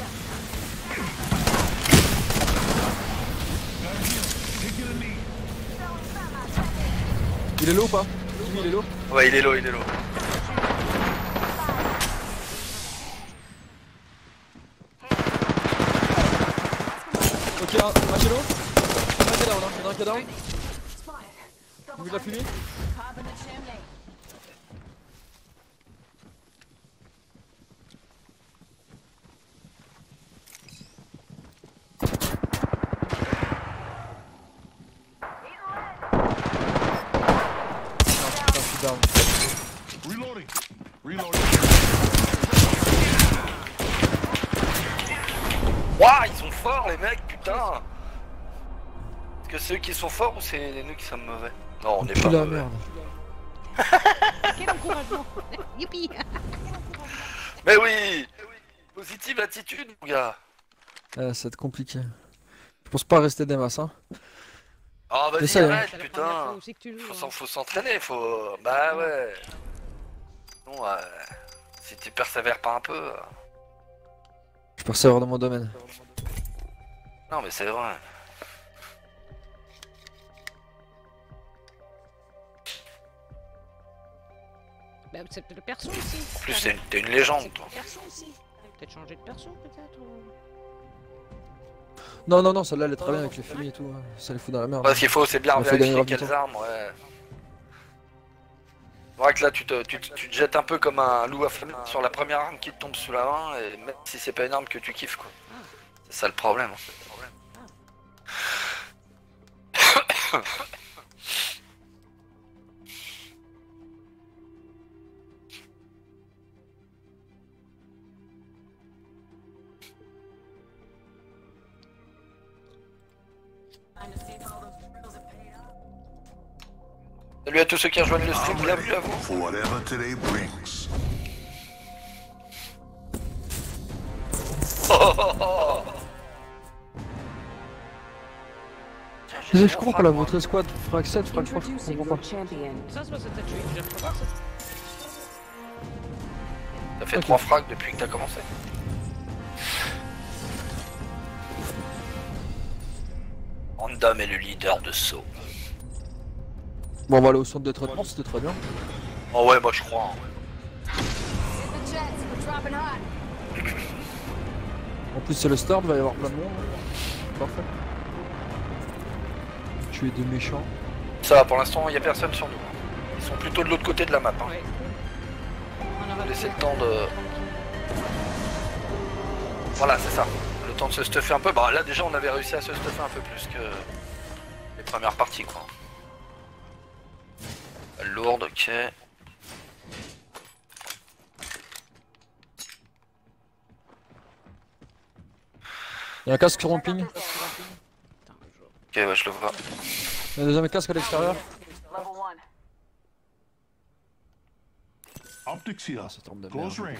S6: Il est low ou pas? Kimi il est low?
S3: Ouais, il est low, il est low.
S6: Ok, un qui est low. Il y en a un qui est down, hein. Il y en a un qui est down. Vous voulez de la fumée?
S2: Pop in the chimney.
S6: Putain, je suis down.
S5: Reloading. Reloading.
S3: Waouh, ils sont forts les mecs, putain. Est-ce que c'est eux qui sont forts ou c'est nous qui sommes mauvais? Non, on n'est
S6: Pue
S3: pas
S6: la
S3: mauvais.
S6: merde.
S4: Quel encouragement. Youpi.
S3: Mais oui. Positive attitude, mon gars.
S6: Ça va être compliqué. Je pense pas rester des masses hein.
S3: Oh, vas-y,
S6: Essaye, hein.
S3: arrête,
S4: C'est la première fois
S3: putain.
S4: aussi que tu joues.
S3: Faut s'entraîner, faut... Bah ouais. Non, si tu persévères pas un peu...
S6: Je peux savoir dans mon domaine.
S3: Non, mais c'est vrai.
S4: Bah, c'est peut-être le perso aussi.
S3: En plus, t'es une légende, toi.
S4: Perso aussi. Peut-être changer de perso, peut-être.
S6: Non, celle-là elle est très bien avec les fumées et tout. hein. Ça les fout dans la merde.
S3: Ouais, ce qu'il faut, c'est bien
S6: Ça fait gagner
S3: vérifier
S6: grave du
S3: quelles armes, ouais. vrai que là tu te jettes un peu comme un loup affamé sur la première arme qui te tombe sous la main, et même si c'est pas une arme que tu kiffes quoi. C'est ça le problème. Salut à tous ceux qui rejoignent le stream, bienvenue à vous.
S5: For whatever today brings.
S6: Je comprends pas là, votre escouade, frag 7, frag 3, je comprends pas.
S4: Ça, c'est parce que t'as tué une jeune fois.
S3: T'as fait 3 frags depuis que t'as commencé. Random est le leader de saut.
S6: Bon, on va aller au centre de traitement, c'était très bien.
S3: Oh ouais, moi je crois.
S2: Hit the jets. We're dropping hot.
S6: En plus, c'est le start, il va y avoir plein de monde. Parfait. Tuer des méchants.
S3: Ça va, pour l'instant, il n'y a personne sur nous. Ils sont plutôt de l'autre côté de la map. Hein.
S4: Ouais. On aura
S3: Laisser le temps de... Voilà, c'est ça. Le temps de se stuffer un peu. Bah là, déjà, on avait réussi à se stuffer un peu plus que les premières parties, quoi. Lourde, ok.
S6: Il y a un casque sur mon ping.
S3: Ok, ouais, je le vois.
S6: Il y a un deuxième casque à l'extérieur.
S7: Level 1.
S5: Optics here.
S6: Ah, cette arme de
S5: Close
S6: merde.
S5: range.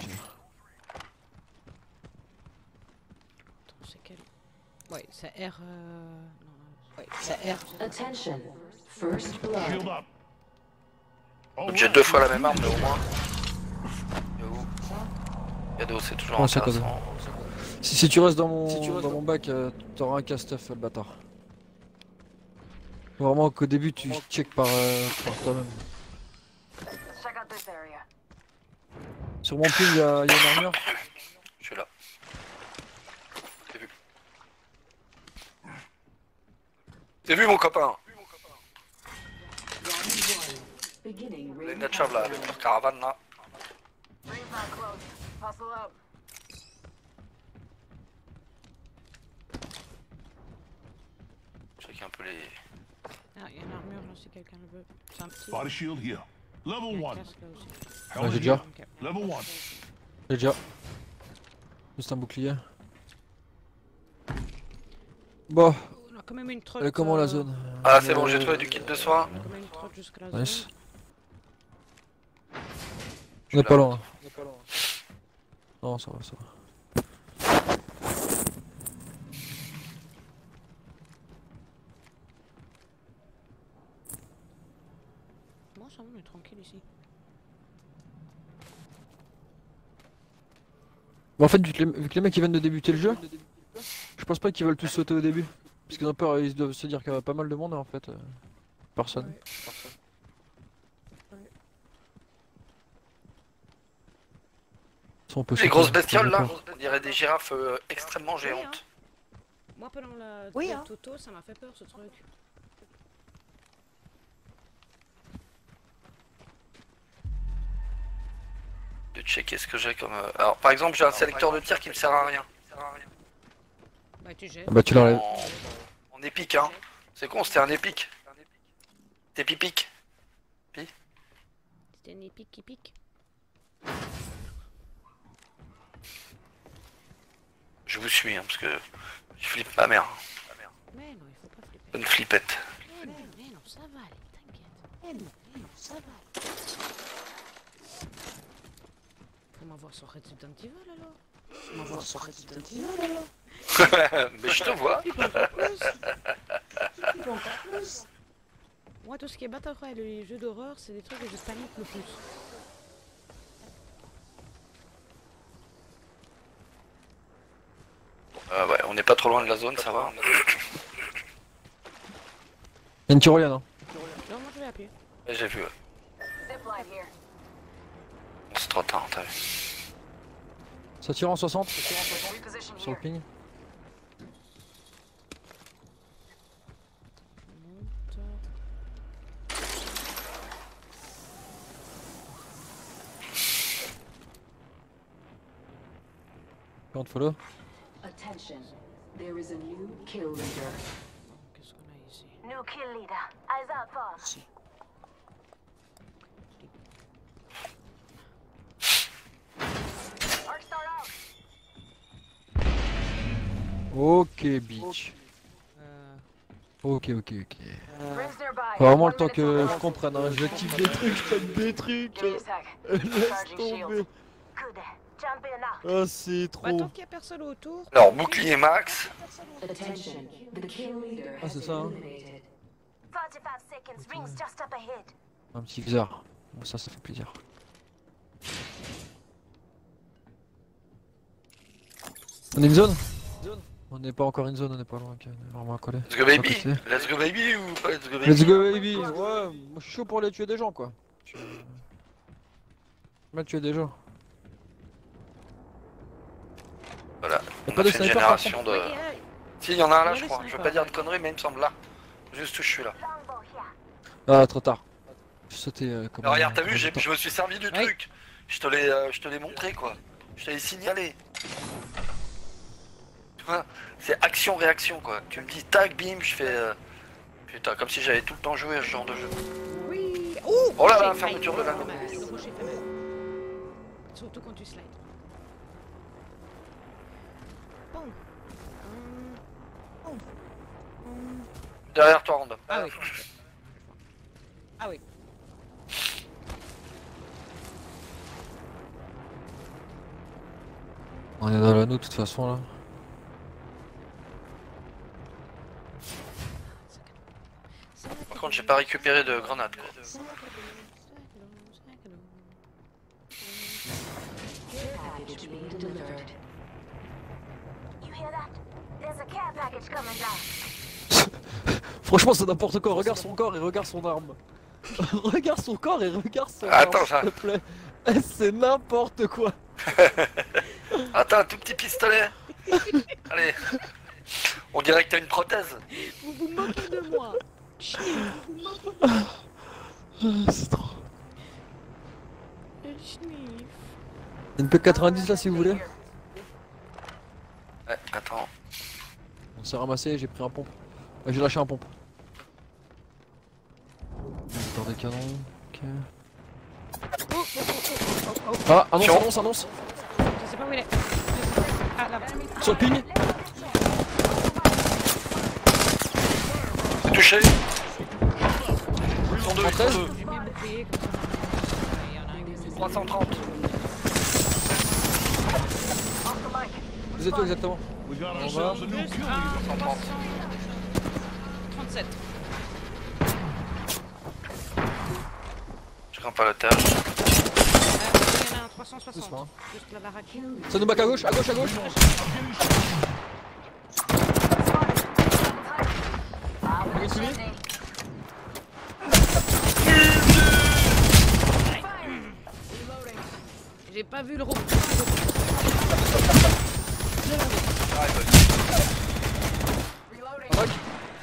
S4: Attends, c'est quel? Ouais, c'est R. Non, ouais, c'est R.
S8: Attention. First blood.
S5: Shield up.
S3: Donc j'ai 2 fois la même arme, mais au moins. Cadeau, c'est toujours
S6: Ouais, c'est
S3: intéressant.
S6: Si tu restes dans mon bac, t'auras un cast-off, le bâtard. Faut vraiment qu'au début tu check par toi-même.
S7: Check out this area.
S6: Sur mon ping, il y a une armure.
S3: Je suis là. T'as vu? T'as vu mon copain?
S8: Beginning
S3: Les
S8: ring.
S3: Natchav là, avec leur caravane là.
S7: Ring's not close. Hustle up.
S3: Check un peu les...
S4: Ah, il y a une armure là si quelqu'un le veut. C'est un petit.
S5: Body shield here.
S4: Il y a
S5: Level
S4: un
S5: 1.
S4: casque là aussi.
S6: Ouais,
S5: Helmet
S6: j'ai déjà.
S5: here.
S4: Ok.
S5: Level 1.
S6: J'ai déjà. Juste un bouclier. Bon,
S4: On a quand même une trotte.
S6: elle est comment la zone?
S3: Ah c'est bon, j'ai trouvé du kit de soins.
S4: On a quand même une trotte jusqu'à la
S6: Nice.
S4: zone.
S6: On est pas loin. Non, ça va, ça va.
S4: Moi, ça va, on est tranquille ici.
S6: Bon, en fait, vu que les mecs ils viennent de débuter le jeu, je pense pas qu'ils veulent tous sauter au début. Parce qu'ils ont peur, ils doivent se dire qu'il y a pas mal de monde et en fait, personne.
S4: Ouais.
S6: On peut
S3: Les
S6: sauter,
S3: grosses
S6: pas
S3: bestioles là,
S6: peur.
S3: on dirait des girafes extrêmement géantes.
S4: Moi, pendant la
S2: Oui, hein.
S4: Toto, ça m'a fait peur ce truc.
S3: De checker ce que j'ai comme... Alors par exemple j'ai un sélecteur de tir qui me sert à rien.
S4: Bah, tu jettes.
S6: Ah bah tu l'enlèves.
S3: En épique hein. C'est con, c'était un épique. T'es pipique.
S4: C'était une épique qui pique.
S3: Je vous suis hein, parce que je flippe ma mère.
S4: Mais non, il faut pas flipper.
S3: Bonne flippette.
S4: Mais non, ça va aller, t'inquiète. Mais non, ça va aller. Faut m'avoir sur Resident Evil alors. Faut m'avoir sur Resident Evil alors.
S3: Mais je te vois.
S4: Moi, tout ce qui est Battle Royale et les jeux d'horreur, c'est des trucs que je panique le plus.
S3: Ouais, on n'est pas trop loin de la zone, ça va.
S6: Y'a une tyrolienne hein.
S4: Non, moi je vais à pied.
S3: Ouais, j'ai vu. Ouais.
S7: Zipline here.
S3: C'est trop tard, t'as vu.
S6: Ça tire en 60
S7: Reposition
S6: sur le
S7: here.
S6: ping.
S4: On monte.
S6: Can't follow.
S8: Attention. There is a new kill leader.
S4: Qu'est-ce qu'on a ici?
S7: New kill leader. Eyes out for. Arc star out.
S6: Ok, bitch. Ok.
S7: Rings nearby.
S6: Faut vraiment le
S7: 1
S6: temps
S7: minute
S6: que
S7: till
S6: je
S7: rest.
S6: comprenne, hein. J'active des trucs, je tape des trucs.
S7: Give me a sec.
S6: Laisse
S7: Charging shields.
S6: tomber.
S7: Good. Jump in now.
S6: Ah, c'est
S4: Bah, tant
S6: trop.
S4: qu'il y a personne autour.
S3: Alors, bouclier max.
S8: Attention. The kill leader
S6: Ah,
S8: has
S6: c'est
S8: been
S6: ça, hein.
S8: eliminated.
S7: 45 seconds. Rings just up ahead.
S6: Un petit bizarre. Bon, ça fait plaisir. On est une zone? On n'est pas encore une zone, on n'est pas loin, ok, on est vraiment à coller.
S3: Let's go baby.
S6: À côté.
S3: Let's go baby ou pas let's go baby?
S6: Let's go baby! Ouais, moi je suis chaud pour aller tuer des gens quoi. Mal tuer des gens.
S3: Voilà.
S6: Y'a
S3: On
S6: pas
S3: a
S6: de
S3: fait une
S6: sniper par
S3: génération
S6: contre?
S3: de... Si, il y en a un là,
S4: Il y a
S3: je
S4: des
S3: crois. Je veux
S4: snipers,
S3: pas dire de
S4: ouais.
S3: conneries, mais il me semble là. Juste où je suis là.
S7: Longbow here.
S6: Ah, trop tard. J'ai sauté comme
S3: Alors,
S6: un-
S3: regarde, t'as vu,
S6: comme un
S3: je
S6: bouton.
S3: me suis servi du
S4: Ouais.
S3: truc. Je te l'ai montré quoi. Je te l'ai signalé. Tu vois, c'est action-réaction quoi. Tu me dis tac, bim, je fais. Putain, comme si j'avais tout le temps joué à ce genre de jeu.
S4: Oui.
S3: Oh là là,
S4: J'ai
S3: fermeture de
S4: failli.
S3: l'anneau.
S4: Le rocher fait mal. Surtout quand tu slides. Bon.
S3: Derrière toi, random.
S4: Ah oui. Ah oui.
S6: On est dans l'anneau de toute façon là.
S3: Par contre, j'ai pas récupéré de grenade quoi.
S8: Care package being delivered.
S7: You hear that? There's a care package coming down.
S6: Franchement, c'est n'importe quoi. Regarde son corps et regarde son arme. Regarde son corps et regarde son
S3: Attends,
S6: arme,
S3: ça.
S6: s'il te plaît. Eh, c'est n'importe quoi.
S3: Attends, un tout petit pistolet. Allez. On dirait que t'as une prothèse.
S4: Vous vous moquez de moi.
S6: Ah, c'est trop. Une P90 là si vous voulez.
S3: Ouais, attends.
S6: On s'est ramassé, j'ai pris un pompe. J'ai lâché un pompe. Dans des canons. Ok. Ah, annonce, annonce.
S4: Je sais pas où il est. Ah là-bas.
S6: Sur le ping.
S3: C'est touché. Ils sont deux, ils sont
S6: 113.
S3: deux.
S4: J'ai mis le bouclier comme ça. Il y en a un qui me
S3: 330.
S6: Vous êtes où exactement?
S4: Juste un
S3: 330.
S4: 37.
S3: Je grimpe à l'étage.
S4: Il y en a un 360.
S6: Doucement.
S4: Juste la baraque.
S6: Ça nous back à gauche, à gauche, à gauche. Regarde celui.
S4: J'ai pas vu le robot.
S6: Rock.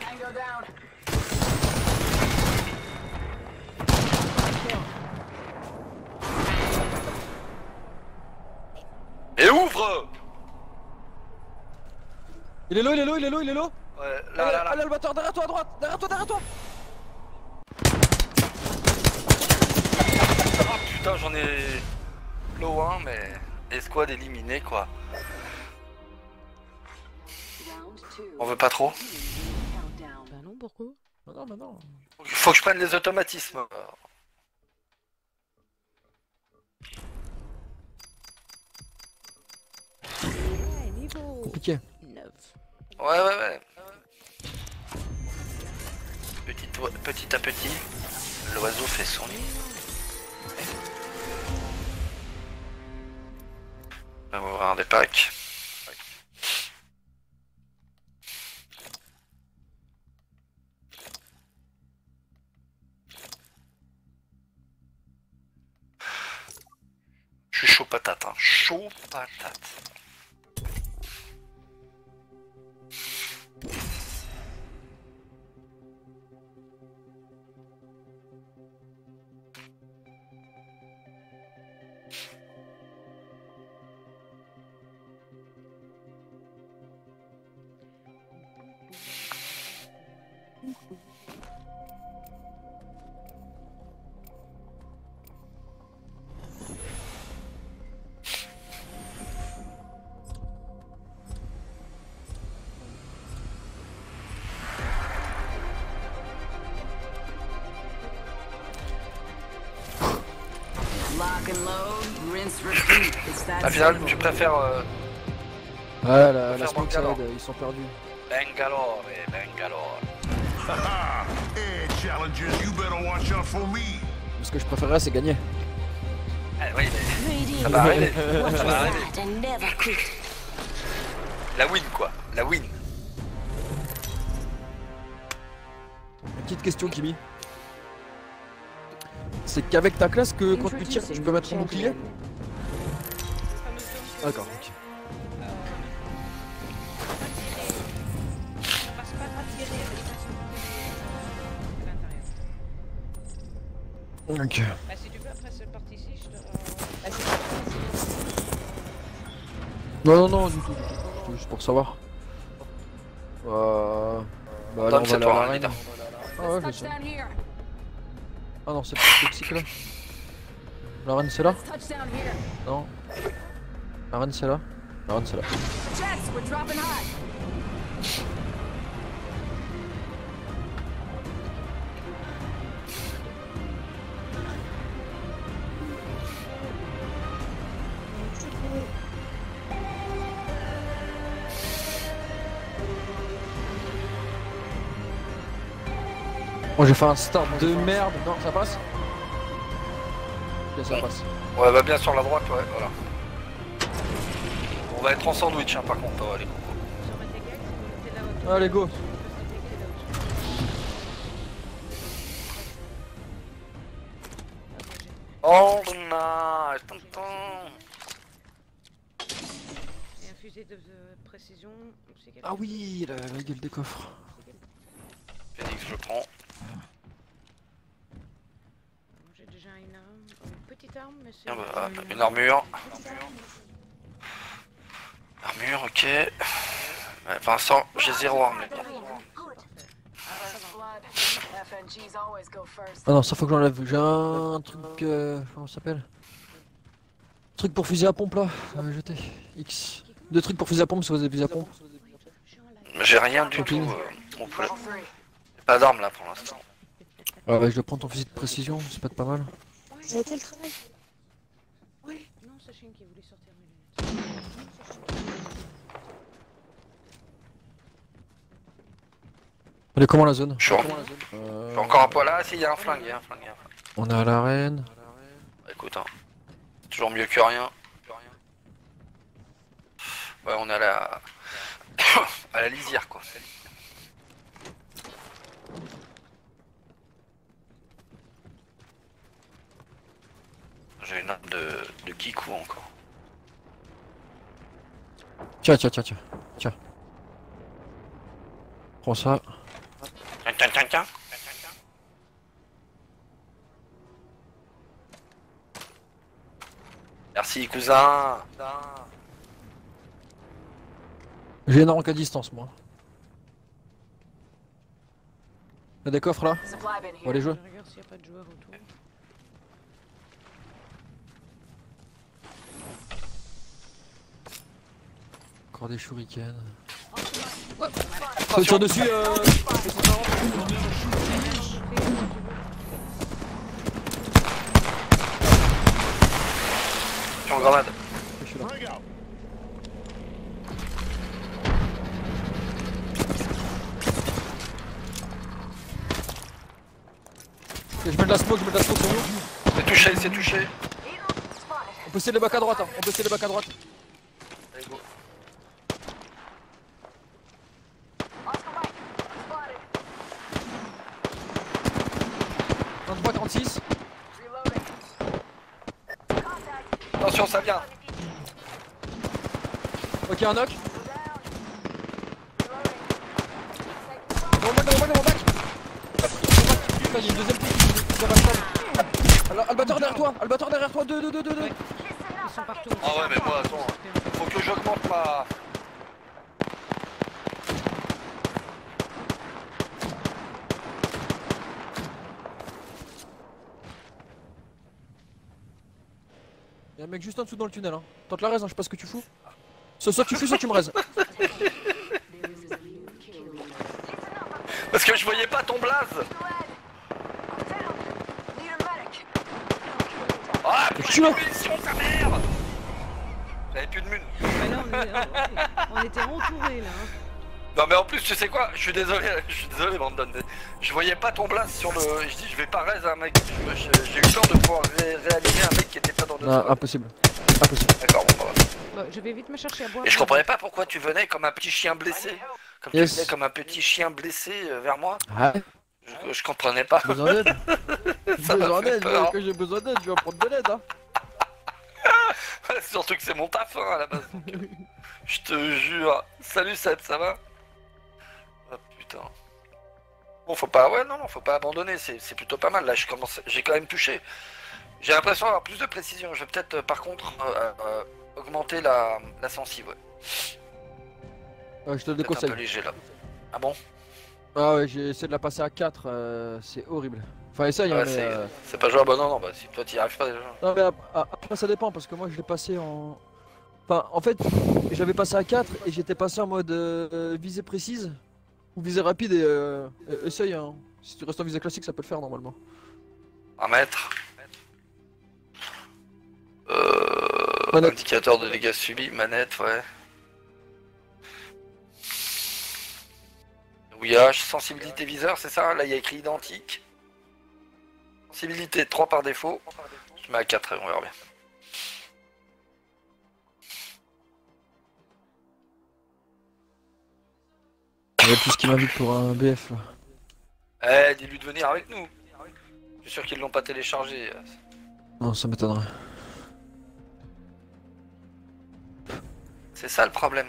S3: Et ouvre.
S6: Il est low, il est low, il est low, il est low.
S3: Ouais, là, là, là.
S6: Allez, le batteur, derrière toi à droite, derrière toi, derrière toi.
S3: Oh putain, j'en ai low 1, mais escouade éliminée quoi.
S8: Round 2.
S3: On veut pas trop.
S8: Countdown.
S4: Bah non, pourquoi?
S6: Non, non, mais non.
S3: Faut que je prenne les automatismes.
S4: Ouais, niveau
S6: Compliqué.
S4: 9.
S3: Ouais. Petit à petit, l'oiseau fait son nid. On va ouvrir un des packs. Je suis chaud patate, hein. Chaud patate.
S8: Lock and load, rinse, repeat. It's that
S3: La finale,
S8: simple.
S3: tu préfères
S6: Ouais, la
S3: faire
S6: smoke
S3: Bangalore.
S6: side, ils sont perdus.
S3: Bangalore et Bangalore.
S5: Haha! Hey, challengers, you better watch out for me.
S6: Ce que je préférerais, c'est gagner.
S3: Ah oui, mais
S2: Radiant.
S3: ça va arriver.
S2: Watch
S3: Ça
S2: your
S3: va arriver.
S2: back and never quit.
S3: La win quoi, la win.
S6: Une petite question, Kimi. C'est qu'avec ta classe que quand tu tires, tu peux mettre ton bouclier? D'accord, ok. Ok.
S4: Bah, si tu veux, après cette partie-ci, je te.
S6: Non, non, non, du tout, du tout. C'est juste pour savoir. Bah là,
S3: Tom,
S6: on va
S3: c'est
S6: aller à
S3: toi, hein,
S6: l'arène.
S3: leader.
S6: Ah ouais, je sais.
S8: Touchdown here.
S6: Ah non, c'est pas toxique là. L'arène c'est là?
S8: Touchdown here.
S6: Non. L'arène c'est là? L'arène c'est là.
S8: Jets, we're dropping high.
S6: Oh, j'ai fait un start de merde. Non, ça passe? Ok, ça passe.
S3: Ouais, va bien sur la droite, ouais, voilà. On va être en sandwich, hein, par contre, les cocos.
S6: Allez, go.
S3: Oh, nice, tonton.
S4: Et un fusil de précision. aussi quelque
S6: Ah
S4: chose.
S6: oui, la gueule des coffres.
S3: Phoenix, je prends.
S4: J'ai déjà une petite arme, mais c'est.
S3: Ah bah, une armure. Armure, ok. Ouais, Vincent, j'ai 0 arme, les gars.
S8: FNGs always go first.
S6: Ah non, ça faut que j'enlève. J'ai un truc. Comment ça s'appelle? Truc pour fusil à pompe là. Jeter. X. Deux trucs pour fusil à pompe si vous avez fusil à pompe.
S3: J'ai rien du
S6: Ok.
S3: tout, mon poulet. Pas d'arme là pour l'instant.
S6: Ah ouais, je vais prendre ton fusil de précision, c'est peut-être pas mal.
S2: Ça a été le travail.
S4: Non, c'est Chine qui voulait sortir mes lunettes.
S6: Elle est comment la zone?
S3: Je suis encore un peu là, si, il y a un flingue, il y a un flingue. Il y a un flingue.
S6: On est à l'arène.
S3: Bah, écoute, hein. Toujours mieux que rien. Ouais, on est à la... à la lisière, quoi. J'ai une arme de Kikou encore.
S6: Tiens, tiens, tiens, tiens. Tiens. Prends ça.
S3: Tiens, tiens, tiens, tiens. Merci, cousin.
S6: J'ai une arme à distance, moi. Y'a des coffres là?
S8: Supply bin
S6: On va les jouer.
S4: Je regarde s'il n'y a pas de joueurs autour.
S6: Encore des shurikens. Tire dessus,
S3: Je suis en grenade.
S6: je suis là. Ok, je mets de la smoke sur nous.
S3: C'est touché, c'est touché.
S6: On peut essayer les bacs à droite, hein. On peut essayer les bacs à droite.
S3: Allez, go.
S6: 23, 36.
S3: Attention, ça vient.
S6: Ok, un knock. Dans mon bac, dans mon bac, dans mon bac. Putain, il y a une deuxième pousse. Ça va pas. Albator derrière toi, 2.
S4: Ils sont partout.
S3: Ah ouais, mais moi, attends. Faut que j'augmente ma...
S6: mec juste en dessous dans le tunnel. Hein. Tente la raise, hein, je sais pas ce que tu fous. Soit tu fuis, soit tu me raises.
S3: Parce que je voyais pas ton blaze. Ah,
S6: Je
S3: plus
S6: suis
S3: de
S6: là.
S3: munitions, ta mère. J'avais plus de mun.
S4: Mais là, on était entourés là. Hein.
S3: Non mais en plus tu sais quoi, je suis désolé Brandon, je voyais pas ton blast sur le... Je dis je vais pas raise un mec, j'ai eu peur de pouvoir réanimer un mec qui était pas dans le
S6: Non,
S3: sol.
S6: impossible. Impossible.
S3: D'accord, bon bah.
S4: Bon, je vais vite me chercher à boire.
S3: Et je comprenais pas pourquoi tu venais comme un petit chien blessé. Comme
S6: Yes.
S3: tu venais comme un petit chien blessé vers moi.
S6: Ah,
S3: Je comprenais pas.
S6: besoin d'aide.
S3: Ça m'a
S6: Besoin
S3: fait
S6: d'aide,
S3: peur.
S6: que j'ai besoin d'aide, je vais prendre de l'aide. Hein.
S3: Surtout que c'est mon taf hein, à la base. Donc, je te jure. Salut Seb, ça va? Oh putain. Bon faut pas, ouais non, faut pas abandonner, c'est plutôt pas mal. Là j'ai quand même touché. J'ai l'impression d'avoir plus de précision. Je vais peut-être par contre augmenter la sensive. Ouais.
S6: Ouais, je te le
S3: Peut-être un
S6: déconseille.
S3: peu léger là. Ah bon?
S6: Ah ouais, j'ai essayé de la passer à 4, c'est horrible. Enfin, essaye, hein,
S3: Ouais,
S6: mais...
S3: c'est pas jouable. Non, bah si toi t'y arrives pas déjà.
S6: Non, mais après, ça dépend, parce que moi, je l'ai passé en... Enfin, en fait, j'avais passé à 4 et j'étais passé en mode visée précise ou visée rapide et essaye, hein. Si tu restes en visée classique, ça peut le faire normalement.
S3: 1 mètre.
S6: Manette.
S3: Indicateur de dégâts subis, manette, ouais. Ouillage, sensibilité viseur, c'est ça? Là il y a écrit identique. Sensibilité 3 par défaut. Je mets à 4 et on verra bien.
S6: Il y a plus qui m'invite pour un BF là.
S3: Eh, dis-lui de venir avec nous. Je suis sûr qu'ils l'ont pas téléchargé.
S6: Non, ça m'étonnerait.
S3: C'est ça le problème.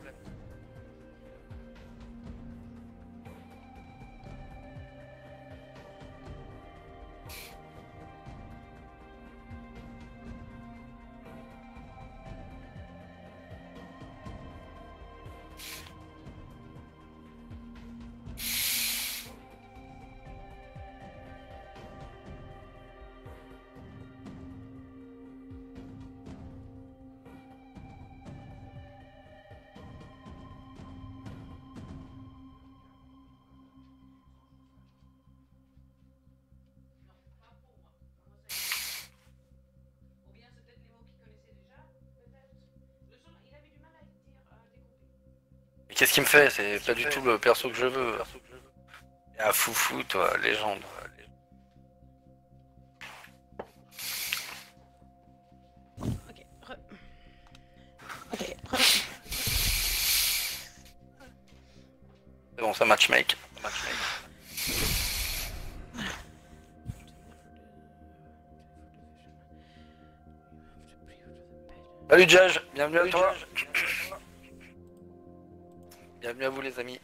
S3: Mais qu'est-ce qu'il me fait? C'est pas du tout le perso que je veux. Et un foufou, toi, légende.
S4: Ok,
S3: C'est bon, ça matchmake. Salut Judge, bienvenue à toi. Bienvenue à vous les amis.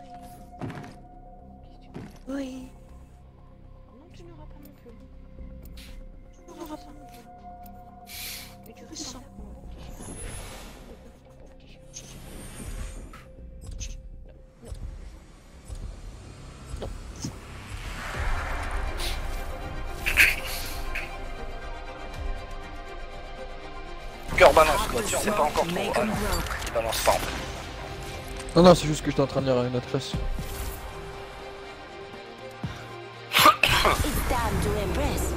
S4: Oui. Non, tu n'auras pas non plus. Tu n'auras pas non plus. Et tu veux ça.
S3: Cœur balance quoi, tu sais pas encore trop. Ah non, il balance pas en fait.
S6: Non, non, c'est juste que j'étais en train de lire une autre classe.
S2: It's time to impress.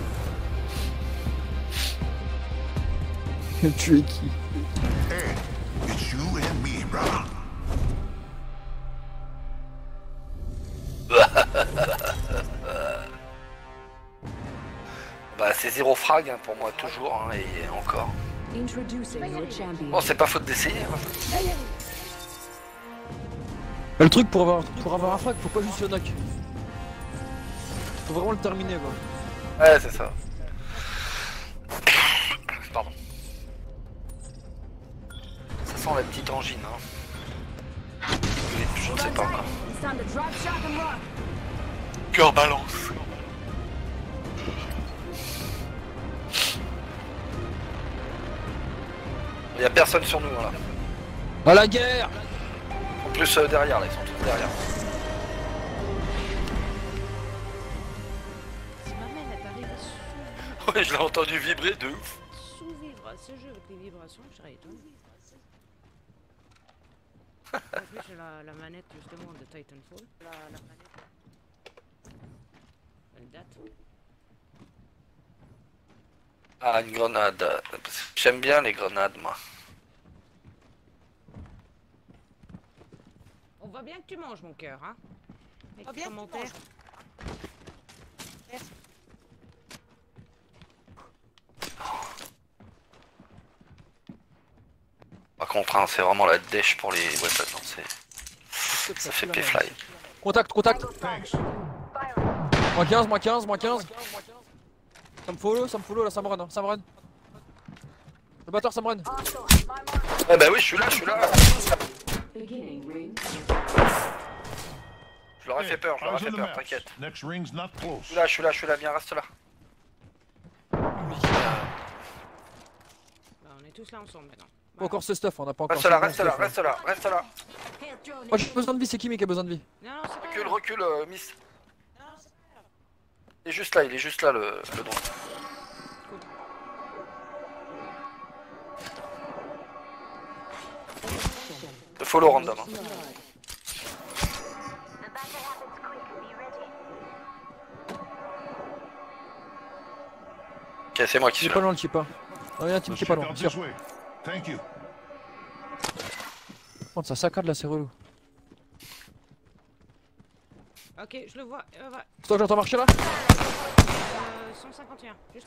S6: Tu es qui?
S5: Hey, it's you and me, brother.
S3: Bah c'est 0 frag hein, pour moi toujours hein, et encore.
S8: Introducing your champion.
S3: Bon c'est pas faute d'essayer. Hein.
S6: Le truc pour avoir un frag, faut pas juste le knock. Faut vraiment le terminer quoi.
S3: Ouais c'est ça. Pardon. Ça sent la petite angine hein. Je ne sais pas encore.
S2: It's time to drop shot and rock.
S3: Cœur balance. Il y a personne sur nous là.
S6: À la guerre!
S3: En plus derrière là, ils sont tous derrière.
S4: Si ma main elle arrive à
S3: Ouais je l'ai entendu vibrer de ouf.
S4: sous-vivre ce jeu avec les vibrations, je serais étonné. En plus, j'ai la manette justement de Titanfall. La manette. Elle date.
S3: Ah, une grenade. J'aime bien les grenades, moi.
S4: On voit bien que tu manges, mon cœur, hein. Avec tes commentaires.
S3: Par contre, hein, c'est vraiment la dèche pour les weapons. Ça fait P-Fly.
S6: Contact, contact.
S5: Thanks.
S6: Moins 15, moins 15, moins 15. Ça me follow, là, ça me run, hein, ça me run. Le batteur, ça me run.
S3: Ah bah oui, je suis là, je suis là. Je leur ai fait peur, je leur ai
S5: Eyes
S3: fait
S5: on the
S3: peur,
S5: maps.
S3: t'inquiète.
S5: Next ring's not close.
S3: Je suis là, je suis là, je suis là, viens, reste là.
S4: Bah, on est tous là ensemble maintenant.
S6: Pas encore ce stuff, on a pas encore.
S3: Reste là, reste là, reste là, reste là.
S6: Moi j'ai besoin de vie, c'est qui qui a besoin de vie?
S4: Non, non, c'est pas
S3: Recule,
S4: grave.
S3: recule, Miss. Il est juste là, le drone. Le follow random. Hein.
S7: The battle happens quick. Be ready.
S3: Ok, c'est moi qui
S6: Il est
S3: suis
S6: pas
S3: là.
S6: loin le chip, hein. Ah, il y a un team
S5: Let's
S6: qui est pas
S5: check
S6: loin,
S5: out
S6: sûr.
S5: this way. Thank you.
S6: Par contre, ça saccade là, c'est relou.
S4: Ok, je le vois. Ouais.
S6: Toi, j'entends marcher là?
S4: 151. Juste.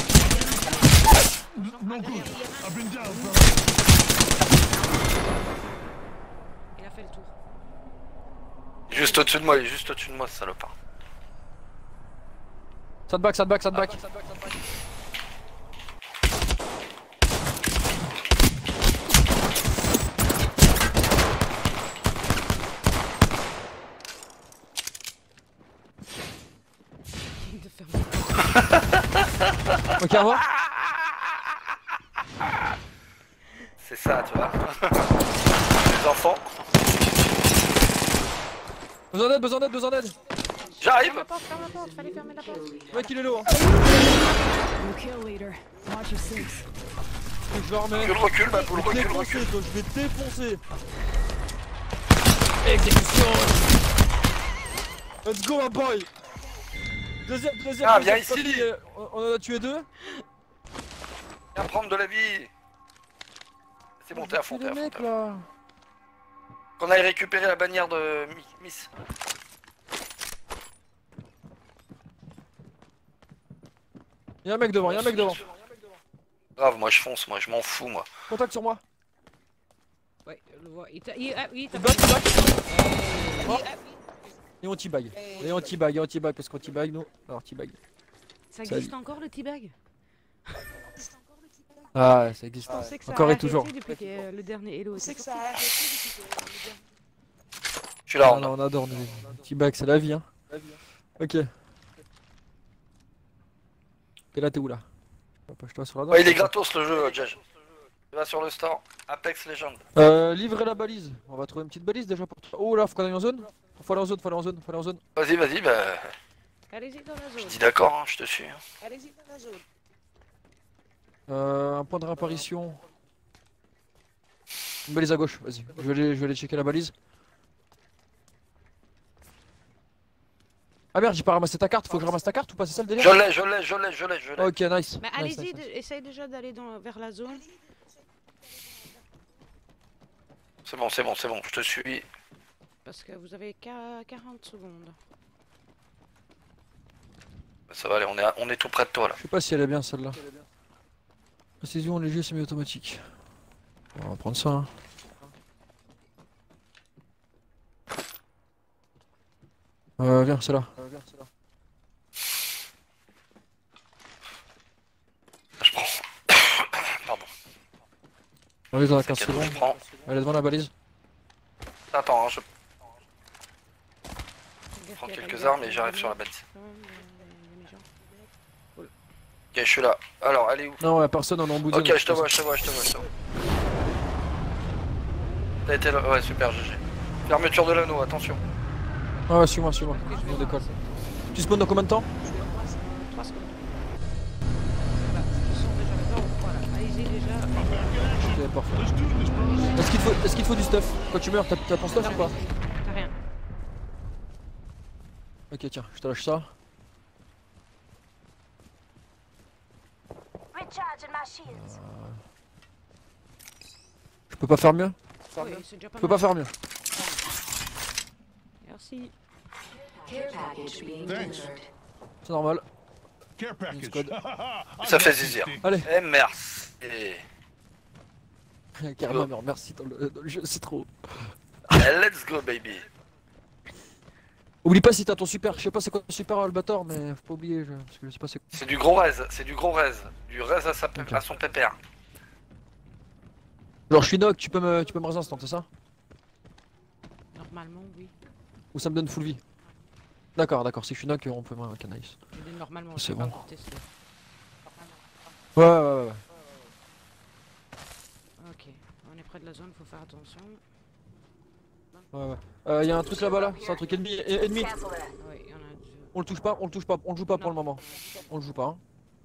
S5: No good. I've been down, fella.
S4: Il a fait le tour.
S3: Juste au-dessus de moi, il est juste au-dessus de moi, ce salopard.
S6: Ça te back, ça te back, ça te back.
S4: De faire
S6: Ok, au revoir.
S3: C'est ça, tu vois. Les enfants.
S6: Besoin d'aide, besoin d'aide, besoin d'aide.
S3: J'arrive.
S4: ferme la porte, fallait fermer la porte.
S6: Le mec, il est low, hein. Je le remets.
S3: Recule, ma poule,
S6: Je vais te
S3: recule, recule.
S6: défoncer, toi, je vais te défoncer. Exécution. Let's go, my boy. Deuxième.
S3: Ah, viens
S6: deuxième
S3: ici.
S6: partie, on en a tué 2.
S3: Viens prendre de la vie. C'est bon, t'es à fond, t'es à
S6: les
S3: fond.
S6: mecs
S3: t'es à fond.
S6: là.
S3: Qu'on aille récupérer la bannière de Miss.
S6: Y'a un mec devant, y'a un mec devant.
S3: Grave, moi je fonce, moi je m'en fous, moi.
S6: Contact sur moi.
S4: Ouais, je le vois. Il t'a
S6: Il back, il back. Oh. Et on teabag. Et on teabag parce qu'on teabag nous. Alors teabag.
S4: Ça existe encore le teabag?
S6: Ah, ça existe.
S4: Je pensais que ça
S6: Encore
S4: a
S6: et toujours.
S4: arrêté depuis que le dernier Hello était sorti.
S3: Je suis là,
S6: Ah
S3: en
S6: non, on adore nous. Teabag, c'est la vie, hein. Ok. Et là, t'es où là? Toi sur la
S3: Ouais, il est gratos le jeu, Judge. Tu vas sur le store, Apex Legends.
S6: Livrer la balise. On va trouver une petite balise déjà pour toi. Oh là, faut qu'on aille en zone. Faut aller en zone, faut aller en zone, faut aller en zone.
S3: Vas-y, vas-y, bah.
S4: Allez-y dans la
S3: Je
S4: zone.
S3: dis d'accord, hein, je te suis.
S4: Allez-y dans la zone.
S6: Un point de réapparition. Une balise à gauche, vas-y. Je vais aller checker la balise. Ah merde, j'ai pas ramassé ta carte, faut que je ramasse ta carte ou pas? C'est ça le délire?
S3: Je l'ai.
S6: Ok, nice.
S4: Mais
S6: Nice,
S4: allez-y,
S6: nice.
S4: essaye déjà d'aller vers la zone.
S3: C'est bon, je te suis.
S4: Parce que vous avez qu'à 40 secondes.
S3: Ça va aller, on est tout près de toi là.
S6: Je sais pas si elle est bien celle-là. Précision léger semi-automatique. On va prendre ça. Hein. Viens, c'est là.
S3: Je prends. Pardon.
S6: On est dans la
S3: C'est
S6: 15
S3: cadeau,
S6: secondes.
S3: je prends.
S6: Elle est devant la balise.
S3: Attends, hein, je prends quelques armes et j'arrive sur la balise. Ok, je suis là. Alors, elle est où?
S6: Non, ouais, personne en embout.
S3: Ok, je te vois. T'as été là. Ouais, super, GG. Fermeture de l'anneau, attention.
S6: Ah ouais, suis-moi. On décolle. Tu spawns dans combien de temps?
S4: 3 secondes. Voilà, ils sont déjà là. Voilà, allez-y. visé déjà.
S6: Ok, parfait. Est-ce qu'il te faut du stuff? Quand tu meurs, t'as ton stuff ou pas?
S4: T'as rien.
S6: Ok, tiens, je te lâche ça.
S2: Recharging my shields.
S6: Je peux pas faire mieux?
S4: Oui, c'est déjà pas
S6: Je peux
S4: mal.
S6: pas faire mieux.
S4: Merci.
S8: Care package being
S5: Thanks.
S8: delivered.
S6: C'est normal.
S5: Care package.
S6: Squad.
S3: Ça fait zizir.
S6: Allez,
S3: Eh merci.
S6: carrément, mais merci dans le jeu, c'est trop.
S3: Eh, let's go baby.
S6: Oublie pas si t'as ton super, je sais pas c'est quoi ton super Albator, mais faut pas oublier, parce que je sais pas c'est quoi.
S3: C'est du gros raise, c'est du gros raise. Du raise à,
S6: Ok.
S3: à son pépère.
S6: Genre je suis knock, tu peux me raise instant, c'est ça?
S4: Normalement, oui.
S6: Ou ça me donne full vie? D'accord, si je suis knock, on peut me... Ok, nice.
S4: Je dis normalement,
S6: C'est
S4: j'ai pas
S6: bon.
S4: encore testé.
S6: Ouais.
S4: Ok, on est près de la zone, faut faire attention.
S6: Y'a un truc là-bas là, c'est un truc ennemi. Ennemi.
S8: Cancel that.
S4: Oui, il y en a deux.
S6: On le touche pas, on le joue pas pour le moment. On le joue pas. Hein.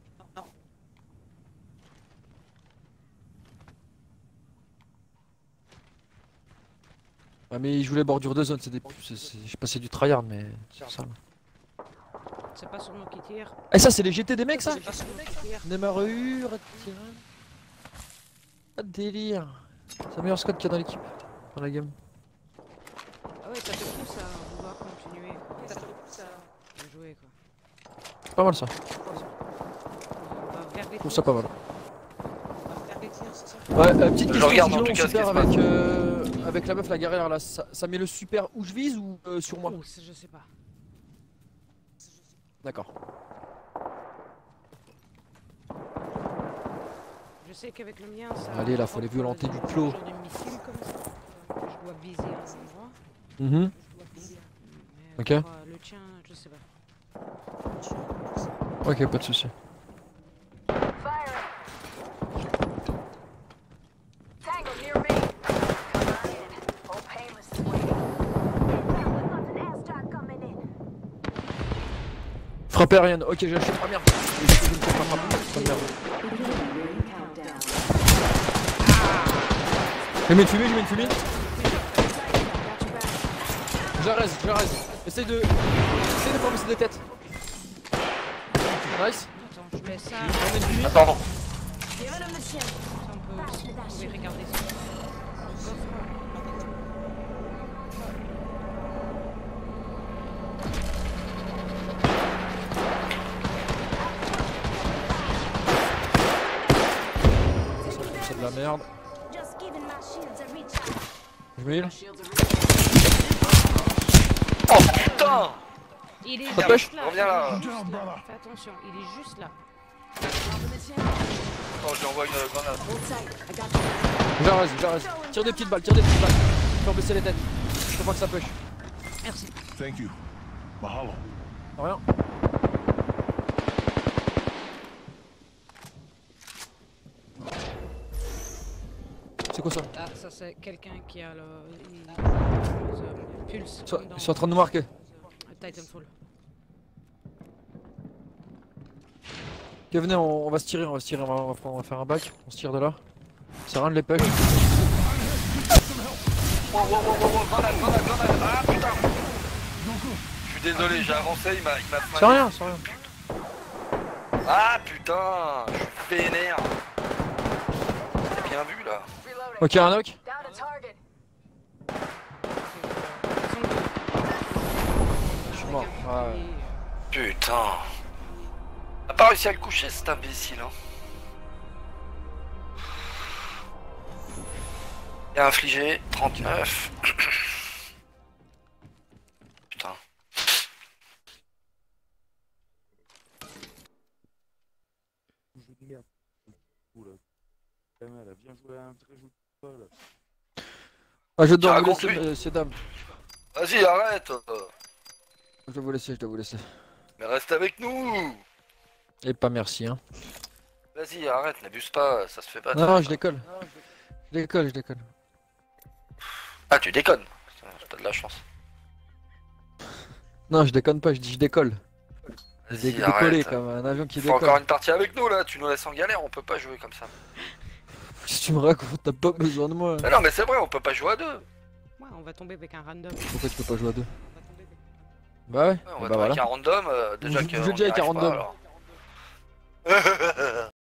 S6: Ah mais il joue les bordures de zone, c'est des... je sais pas c'est du tryhard mais c'est ça.
S4: C'est pas sur nous qui tirent.
S6: Et ça c'est les GT des mecs ça?
S4: C'est pas sur nous qui tirent.
S6: Nemaru, Red Tyrann. Pas de délire. C'est le meilleur squad qu'il y a dans l'équipe, dans la game.
S4: Ah ouais, ça te pousse à vouloir continuer. Ça te pousse à jouer quoi.
S6: C'est pas mal ça,
S4: On va vers les
S6: je trouve ça pas mal.
S4: On va vers les tirs, c'est ça?
S6: Ouais, petite
S3: Je
S6: question,
S3: regarde,
S6: si
S3: en
S6: je
S3: tout
S6: joue
S3: cas, ce qui
S6: super
S3: se
S6: avec la meuf la guerrière là, ça met le super où je vise ou sur moi?
S4: Oh, ça, je sais pas.
S6: D'accord.
S4: Je sais qu'avec le mien, ça.
S6: Allez, là, faut les violenter du clos.
S4: Genre des missiles comme ça. Que je dois viser un endroit.
S6: Mhm.
S4: Mais
S6: Ok.
S4: pour, le tien, je sais pas.
S6: Ok, pas de soucis.
S7: Fire. Tango near me. Come on in. Old Painless is waiting.
S2: We've got an airstrike coming in.
S6: Frappe aérienne, ok j'ai acheté. Ah merde, je ne peux pas frapper, c'est pas merde.
S8: Ring countdown.
S6: J'ai mis une fumée. Je la raise. Essaye de pas baisser des têtes. Nice.
S4: Attends, je mets ça.
S6: On met une fumée.
S3: Attends.
S2: Giving him the chin.
S4: Ça, vous pouvez regarder ça.
S6: C'est de la merde.
S2: Just giving my shields a recharge.
S6: Je me heal.
S8: Shields are
S3: Oh putain.
S4: Il est
S6: Ça
S4: juste
S6: pêche
S4: là.
S3: Reviens là.
S4: il est juste là. Fais attention, il est juste là.
S3: Oh, je lui envoie une grenade.
S6: Je la raise. Tire des petites balles. Faut baisser les têtes. Faut pas que ça push.
S4: Merci.
S5: Thank you. Mahalo.
S6: Rien. C'est quoi ça?
S4: Ah, ça c'est quelqu'un qui a le pulse.
S6: Ils sont en train de nous marquer.
S4: Titanfall.
S6: Ok, venez, on va se tirer, on va faire un bac. On se tire de là. C'est rien de les push.
S3: Wow, grenade. Ah putain. Je suis désolé, j'ai avancé, il m'a
S6: C'est rien.
S3: Ah putain, je suis vénère. T'as bien vu là.
S7: Reloading.
S6: Ok, un knock.
S7: Down to target.
S6: Je suis mort. Ouais.
S3: Putain. T'as pas réussi à le coucher cet imbécile hein. Il a infligé 39. Putain.
S6: Ah, je dois
S3: Tu
S6: vous
S3: racontes,
S6: laisser,
S3: lui
S6: messieurs, dames.
S3: Vas-y, arrête.
S6: Je dois vous laisser.
S3: Mais reste avec nous.
S6: Et pas merci, hein.
S3: Vas-y, arrête, n'abuse pas, ça se fait pas.
S6: Non, je décolle. Je décolle.
S3: Ah, tu déconnes. T'as de la chance.
S6: Non, je déconne pas, je dis je décolle.
S3: Vas-y,
S6: Décoller
S3: arrête.
S6: comme un avion qui
S3: Faut
S6: décolle.
S3: encore une partie avec nous là, tu nous laisses en galère, on peut pas jouer comme ça.
S6: Si tu me racontes, t'as pas besoin de moi.
S3: Ah non, mais c'est vrai, on peut pas jouer à deux.
S4: Ouais, on va tomber avec un random.
S6: Pourquoi tu peux pas jouer à deux? Bah ouais,
S3: Ouais, on va
S6: bah
S3: tomber
S6: voilà.
S3: avec un random, déjà
S6: Vous
S3: que.
S6: jouez déjà avec un random.
S3: alors.